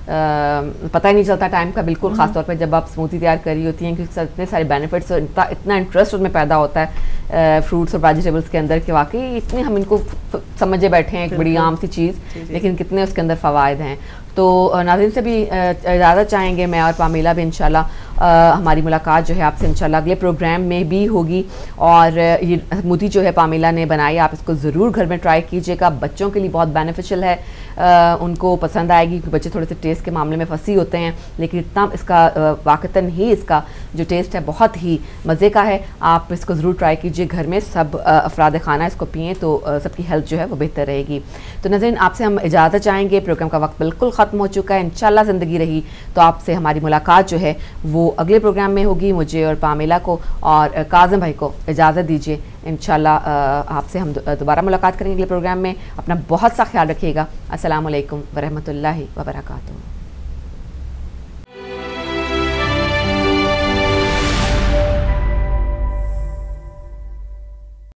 پتہ ہی نہیں چلتا ٹائم کا بالکل، خاص طور پہ جب آپ سموتھی تیار کر رہی ہوتی ہیں، کیونکہ اتنے سارے بینیفٹس اور اتنا انٹرسٹ اس میں پیدا ہوتا ہے فروٹس اور ویجیٹیبلس کے اندر کہ واقعی اتنے ہم ان کو سمجھے بیٹھے ہیں ایک بڑی عام سی چیز، لیکن کتنے اس کے اندر فوائد ہیں. تو ناظرین سے بھی اجازت چاہیں گے میں اور پامیلا بھی انشاءاللہ. ہماری ملاقات جو ہے آپ سے انشاءاللہ اگلے پروگرام میں بھی ہوگی. اور یہ سموتھی جو ہے پامیلا نے بنائی، آپ اس کو ضرور گھر میں ٹرائی کیجیے گا. بچوں کے لیے بہت بینیفیشل ہے، ان کو پسند آئے گی، کیونکہ بچے تھوڑے سے ٹیسٹ کے معاملے میں پھنسی ہوتے ہیں، لیکن اتنا اس کا واقعتاً ہی اس کا جو ٹیسٹ ہے بہت ہی مزے کا ہے. آپ اس کو ضرور ٹرائی کیجیے گھر میں، سب افراد خانہ اس کو پئیں تو سب کی ہیلتھ جو ہے وہ بہتر رہے گی. تو ناظرین، آپ سے ہم اجازت چاہیں گے، پروگرام کا وقت بالکل ختم ہو چکا ہے. انشاءاللہ زندگی رہی تو آپ سے ہماری ملاقات جو ہے وہ اگلے پروگرام میں ہوگی. مجھے اور پامیلا کو اور کاظم بھائی کو اجازت دیجیے. انشاءاللہ آپ سے ہم دوبارہ ملاقات کریں گے اگلے پروگرام میں. اپنا بہت سا خیال رکھیے گا. السلام علیکم ورحمۃ اللہ وبرکاتہ.